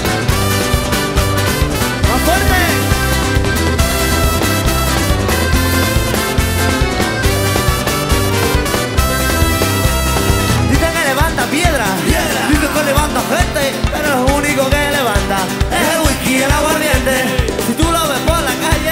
Más fuerte. Dicen que levanta piedra, Piedra. dicen que levanta gente, pero lo único que levanta es el whisky y el aguardiente. Si tú lo ves por la calle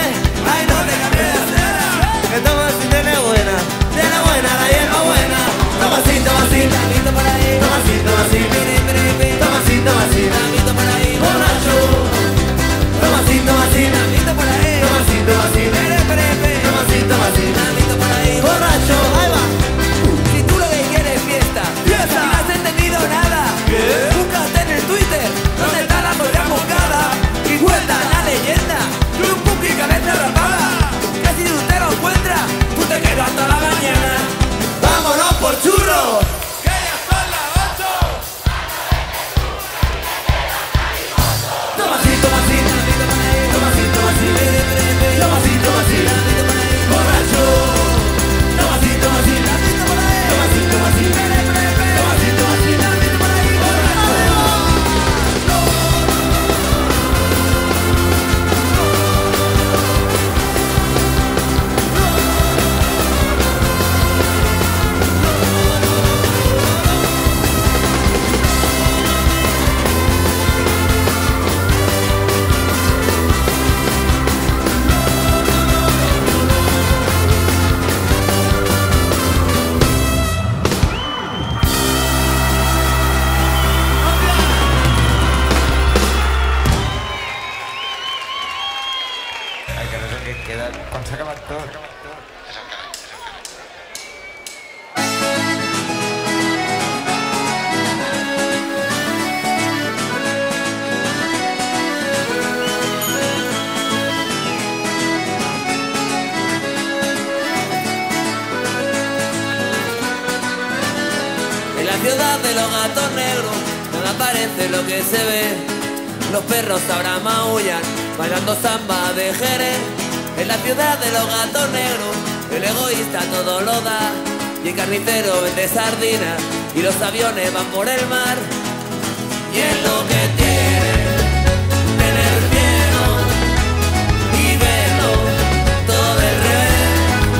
ciudad de los gatos negros, nada parece lo que se ve. Los perros ahora maullan, bailando samba de Jerez. En la ciudad de los gatos negros, el egoísta todo lo da. Y el carnicero vende sardinas, y los aviones van por el mar. Y es lo que tiene tener miedo y verlo todo al revés.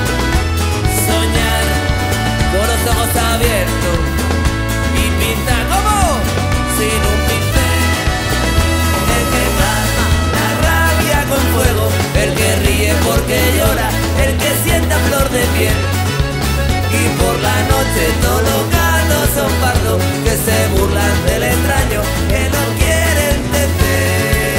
Soñar con los ojos abiertos y pintar como sin un pincel. El que calma la rabia con fuego, el que ríe porque llora, el que sienta flor de piel. Y por la noche todos los gatos son pardos, que se burlan del extraño, que no quiere entender.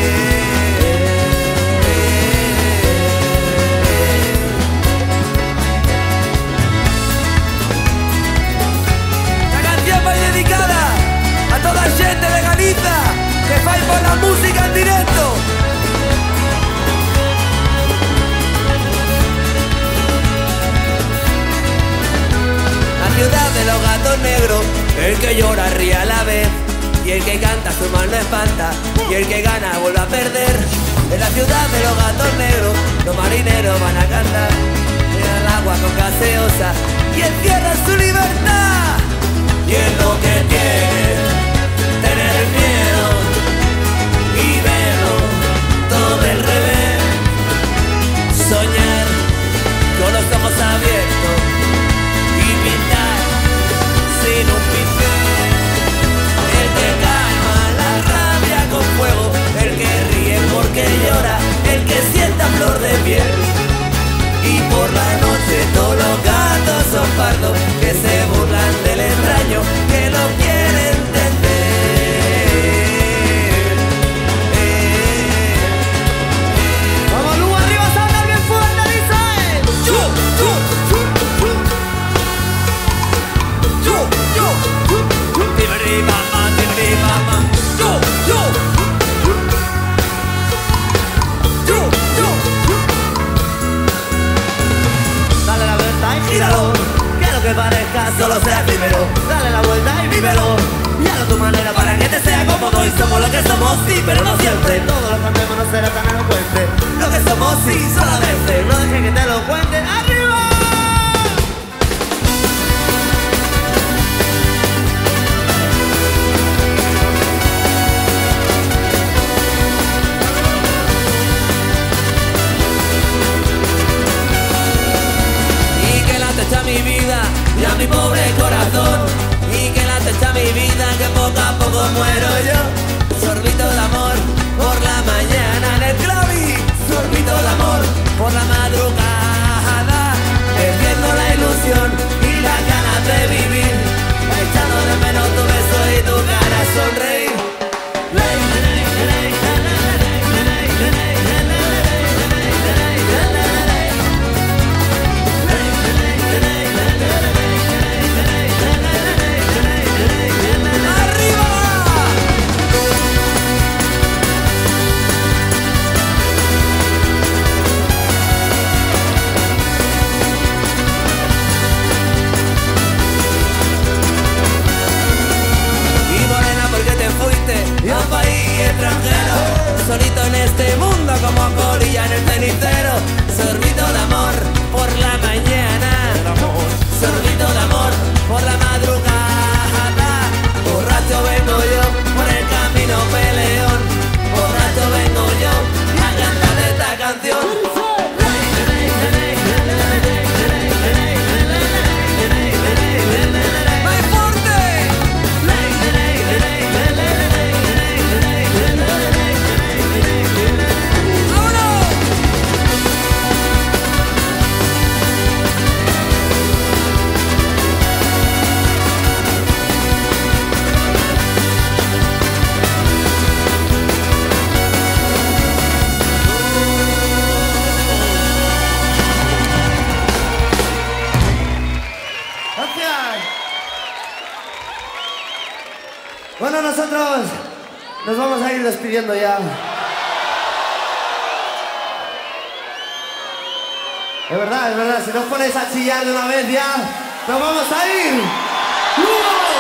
La canción va dedicada a toda gente de Galicia que fai por la música en directo. Ciudad de los gatos negros, el que llora ríe a la vez, y el que canta su mal no espanta, y el que gana vuelve a perder. En la ciudad de los gatos negros, los marineros van a cantar, llenan el agua con gaseosa y encierran su libertad. Y es lo que tiene tener miedo y verlo todo al revés. Soñar con los ojos abiertos y pintar sin un pincel. El que calma la rabia con fuego, el que ríe porque llora, el que sienta flor de piel. Y por la noche todos los gatos son pardos, que se burlan del extraño, que no quiere entender. Vamos, Lu, arriba, salta bien fuerte, dice. ¡Yo, yo, yo, yo! Tiberi mama, tiberi mama. Yo, yo, yo, yo. Dale la vuelta y gíralo, que lo que parezca solo sea efímero. Dale la vuelta y vívelo, y hazlo a tu manera para que te sea cómodo. Y somos lo que somos, sí, pero no siempre. Todo lo que hacemos no será tan elocuente. Lo que somos, sí, solamente. No dejes que te lo cuenten. ¡Arriba! A mi vida y a mi pobre corazón, y que la techa mi vida, que poco a poco muero yo. Sorbito de amor por la mañana en el clavi, sorbito de amor por la madrugada, perdiendo la ilusión y las ganas de vivir, echando de menos tu beso y tu cara sonreír. Y a un país extranjero, solito en este mundo como colilla en el cenicero. Sorbito de amor por la mañana, sorbito de amor por la madrugada. Borracho vengo yo por el camino peleón, borracho vengo yo a cantar esta canción. Bueno, nosotros nos vamos a ir despidiendo ya. Es verdad, es verdad, si nos ponéis a chillar de una vez ya, nos vamos a ir. ¡Uh!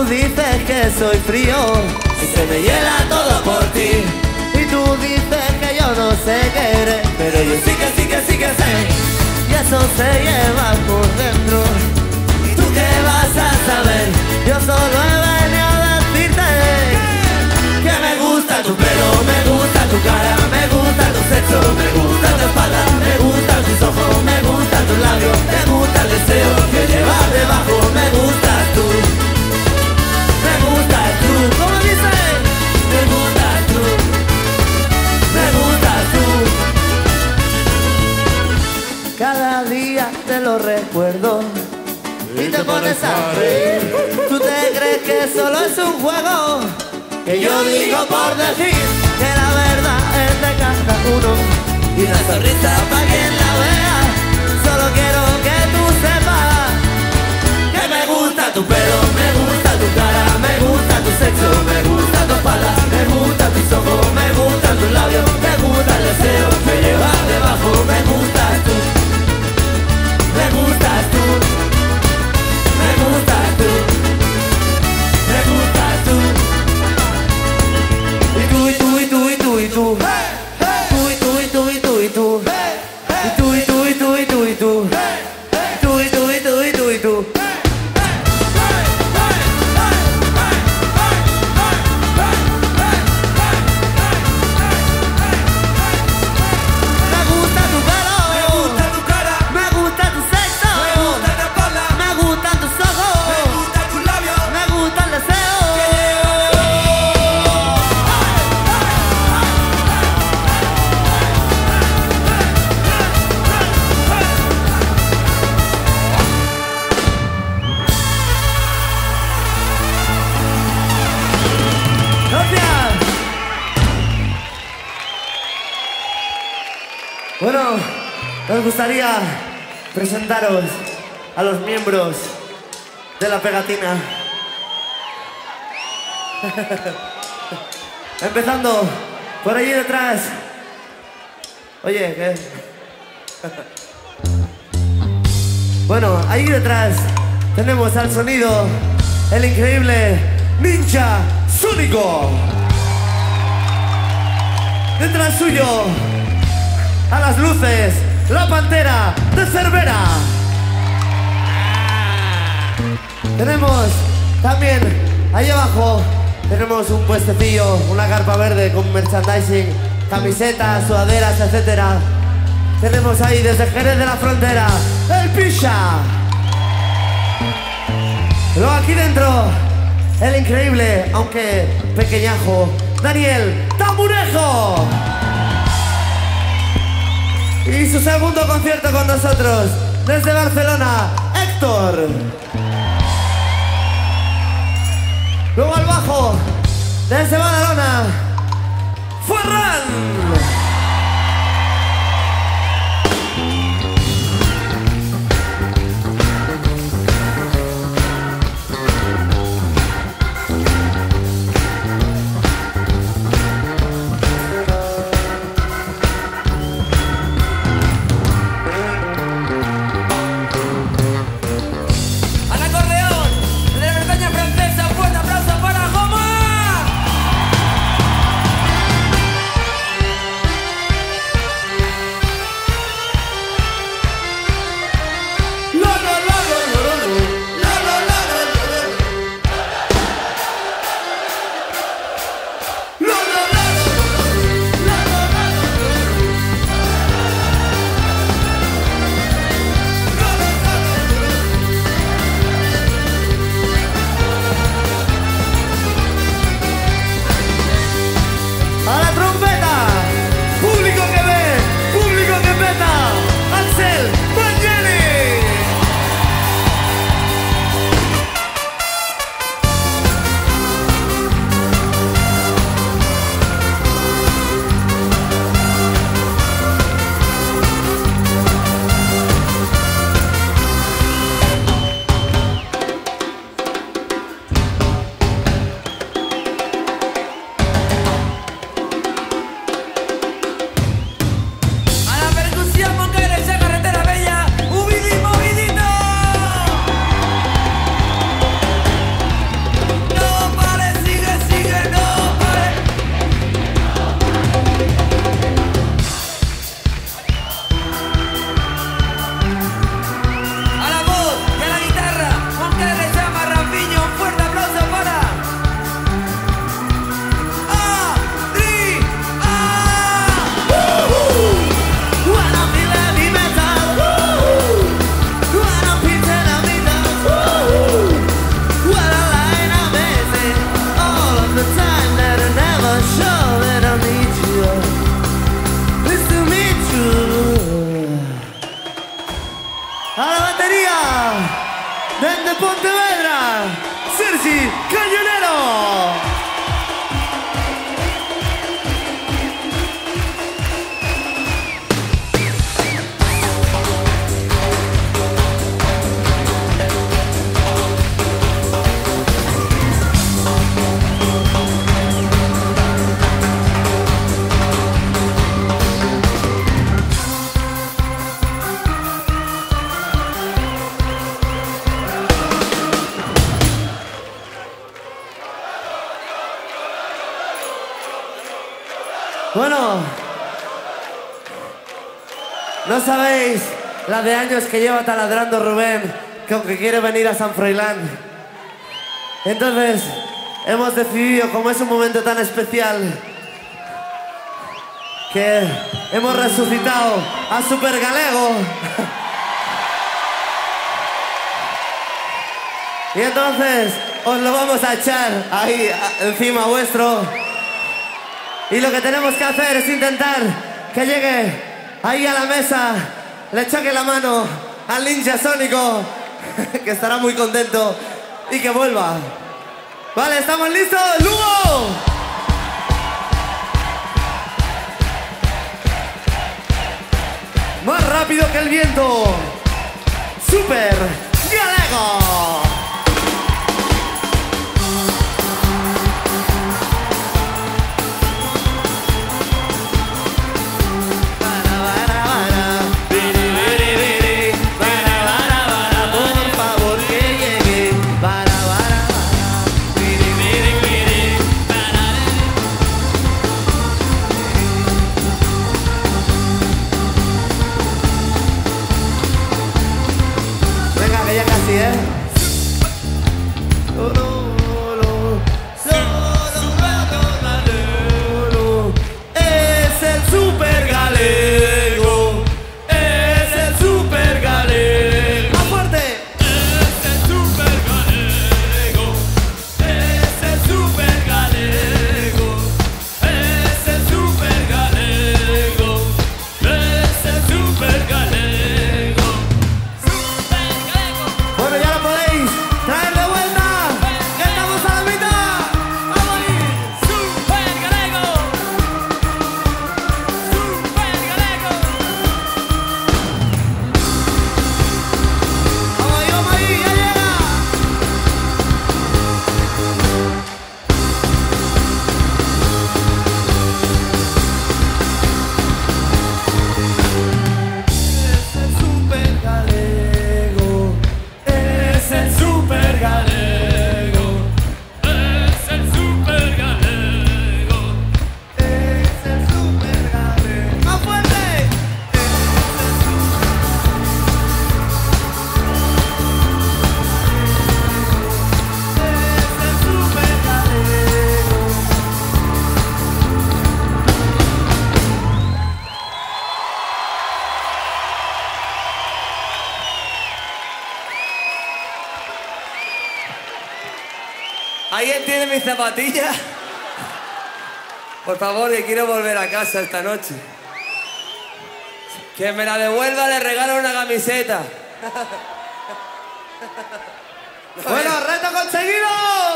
dices que soy frío y se me hiela todo por ti. Y tú dices que yo no sé querer, pero yo sí que sí que sí que sé. Y eso se lleva por dentro. ¿Y tú qué vas a saber? Yo solo he venido a decirte que me gusta tu pelo, me gusta tu cara, me gusta tu sexo, me gusta tu espalda, me gustan tus ojos, me gustan tus labios, me gusta el deseo que llevas debajo, me gustas tú, me gustas tú, ¿cómo dices? Me gustas tú, me gustas tú. Cada día te lo recuerdo y te pones a reír. ¿Tú te crees que solo es un juego? Que yo digo por decir que la verdad es de cada uno y la sonrisa para quien la vea. Solo quiero que tú sepas que me gusta tu pelo, me gusta tu cara, me gusta tu sexo, me gusta tu espalda, me gustan tus ojos, me gustan tus labios, me gusta el deseo que llevas debajo, me gustas tú, me gustas tú, me gustas tú, me gustas tú. Y tú, y tú, y tú, y tú, y tú. Tú, y tú, y tú, y tú, y tú. Y tú, y tú, y tú, y tú, y tú. Tú, y tú, y tú, y tú, y tú. Me gusta tu pelo, me gusta tu cara, me gusta tu sexo, me gusta tu espalda, me gustan tus ojos, me gustan tus labios, me gusta el deseo. Bueno, nos gustaría presentaros a los miembros de la pegatina. Empezando por allí detrás. Oye, ¿qué? Bueno, ahí detrás tenemos al sonido el increíble Ninja Sónico. Detrás suyo, a las luces, la Pantera de Cervera. Tenemos también ahí abajo, tenemos un puestecillo, una carpa verde con merchandising, camisetas, sudaderas, etcétera. Tenemos ahí desde Jerez de la Frontera, el Pisha. Luego aquí dentro, el increíble, aunque pequeñajo, Daniel Tamburejo. Y su segundo concierto con nosotros, desde Barcelona, Héctor. Luego al bajo, desde Badalona, Ferran. desde Pontevedra, Sergi Cañonero. Bueno, no sabéis la de años que lleva taladrando Rubén, que aunque quiere venir a San Froilán. Entonces, hemos decidido, como es un momento tan especial, que hemos resucitado a Super Galego. Y entonces, os lo vamos a echar ahí encima vuestro. Y lo que tenemos que hacer es intentar que llegue ahí a la mesa, le choque la mano al ninja sónico, que estará muy contento, y que vuelva. Vale, ¿estamos listos? ¡Lugo! Más rápido que el viento. Super Galego. ¿Alguien tiene mis zapatillas? Por favor, que quiero volver a casa esta noche. Que me la devuelva, le regalo una camiseta. Bueno, reto conseguido.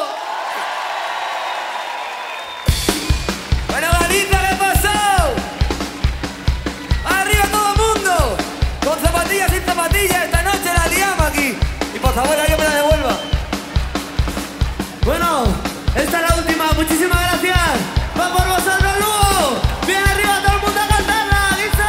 Bueno, Galicia, ¿qué pasó? ¡Arriba todo el mundo! Con zapatillas, sin zapatillas, esta noche la liamos aquí. Y por favor, alguien me la devuelva. Bueno, esta es la última. Muchísimas gracias. ¡Va por vosotros, Lugo! ¡Bien arriba todo el mundo a cantarla! ¡Dice!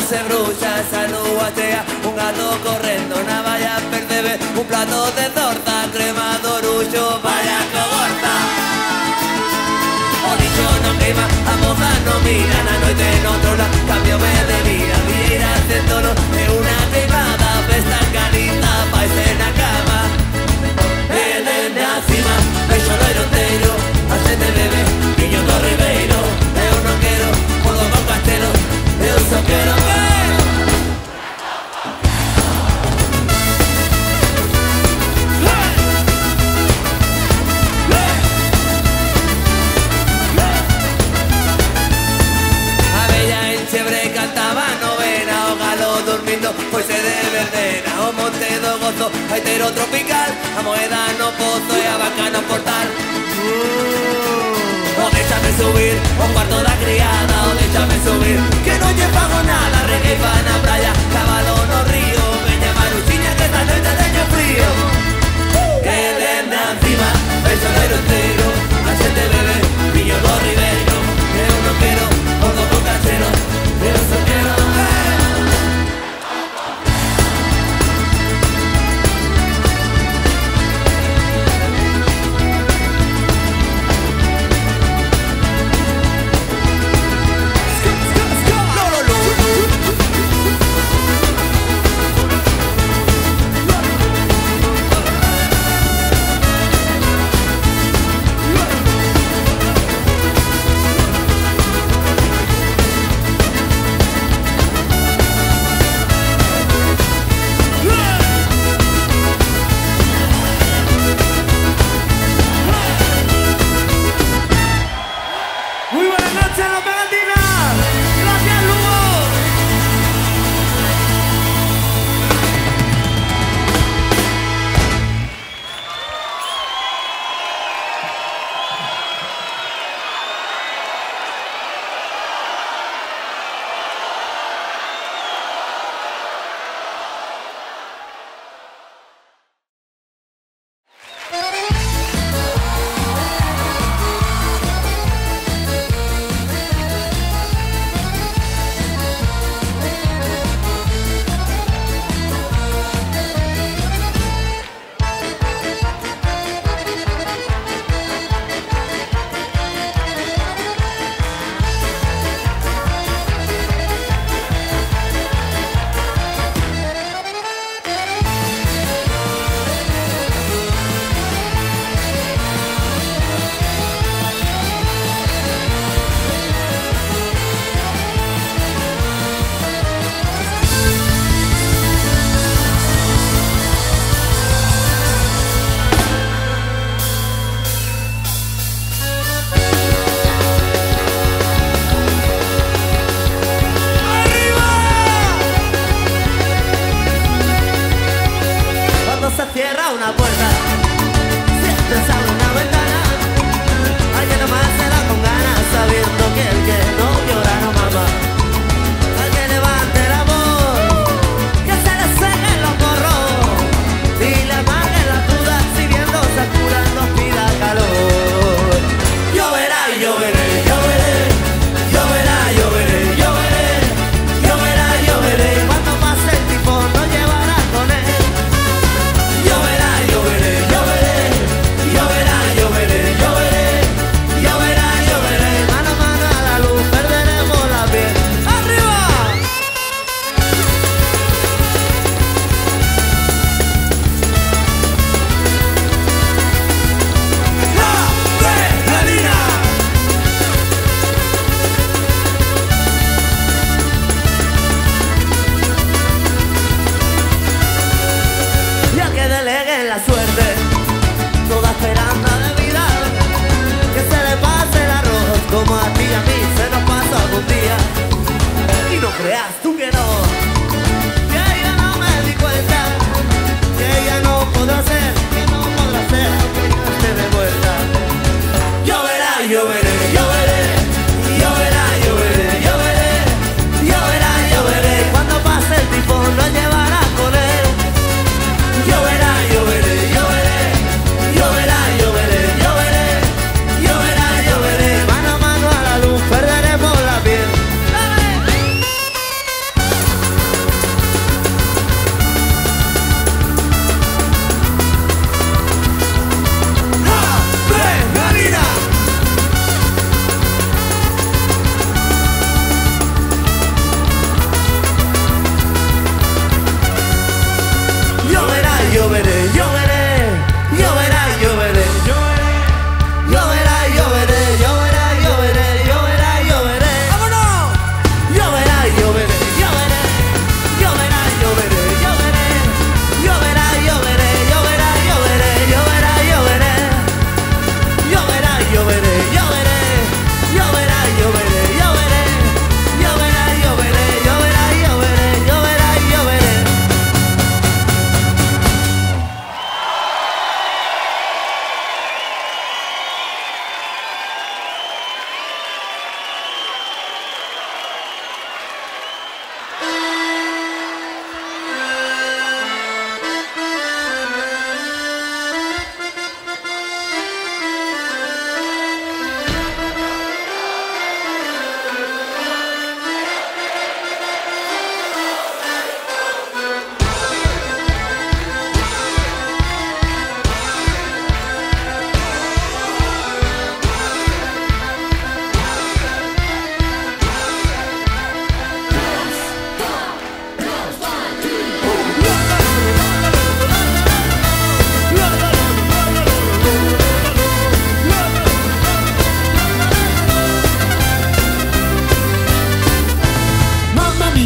se bruxa, esa lúa chea, un gato correndo na valla percebe, un plato de torta, crema doruxo, vaya cogorta. O dicho non queima, a moza non mira, na noite noutro la cambiome de vida, vira haciéndolo de una queimada, festa en Galiza, paise na cama. E dende a cima, veixo o loiro inteiro, a xente bebe, viño do Ribeiro. Eu non quero, podo con castelo, eu só quero que... Chebre cantaba novena, o galo durmindo, poise de verdena, o monte do gozo, aitero tropical, a moeda no pozo e a vaca no portal. O déxame subir, o cuarto da criada, o déxame subir, que non lle pago nada, reggae fa na praia, cabalo no río, veña maruxiña que esta noite teño frío. Que dende encima, veixo o leiro inteiro, a xente bebe, viño do Ribeiro, eu non quero, podo con cachero. Eu só quero ver.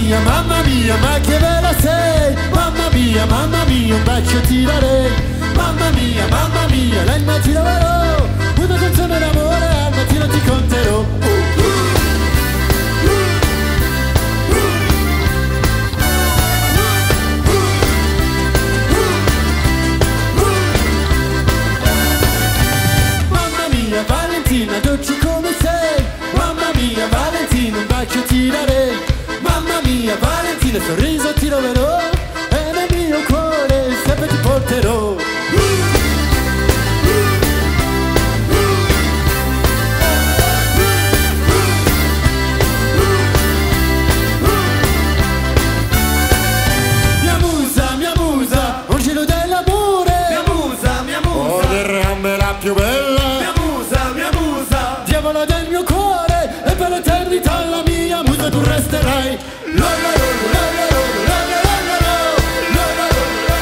mia, mamma mia, ma che bella sei. Mamma mia, mamma mia, un bacio ti darei. Mamma mia, mamma mia, l'anima ti lavorò. Una canzone d'amore al mattino ti conterò. Mamma mia, Valentina, dolce come sei. Mamma mia, Valentina, un bacio ti darei. Mamma mia, Valentina, sorriso ti roverò. E nel mio cuore sempre ti porterò. Mia musa, mia musa, angelo dell'amore. Mia musa, mia Oh, musa, derrambe la più bella. mia musa, mia musa. Diavola del mio cuore, e per l'eternità la mia musa tu resterai. La la la la la la la la la la. La la la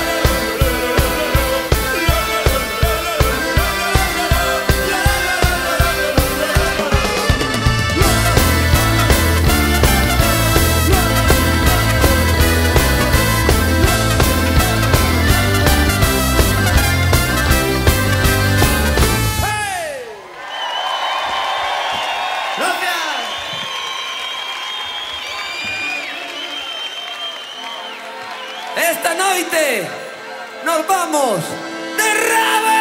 Esta noite nos vamos de rave.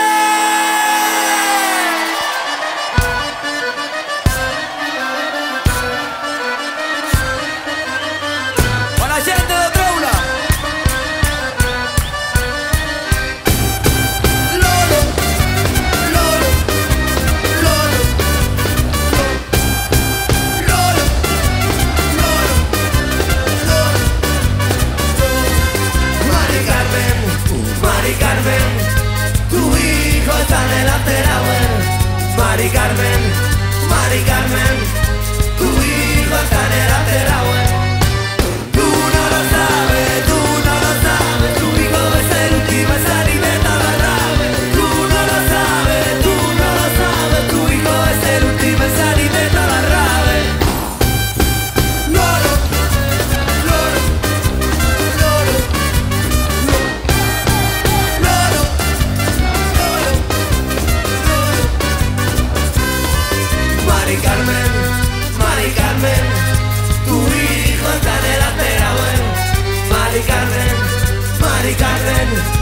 Con la gente de Troula. Lolo, Lolo, Lolo, Lolo, Lolo, Lolo. Mari Carmen, Mari Carmen, tu hijo está en el afterhour. Mari Carmen, Mari Carmen, tu hijo está en el afterhour. Tú no lo sabes, tú no lo sabes, tu hijo es el último en salir de toda rave. Tú no lo sabes, tú no lo sabes, tu hijo es el último en salir de toda rave. Lolo, Lolo, Lolo. Mari Carmen, Mari Carmen, tu hijo está en el afterhour. Mari Carmen, Mari Carmen.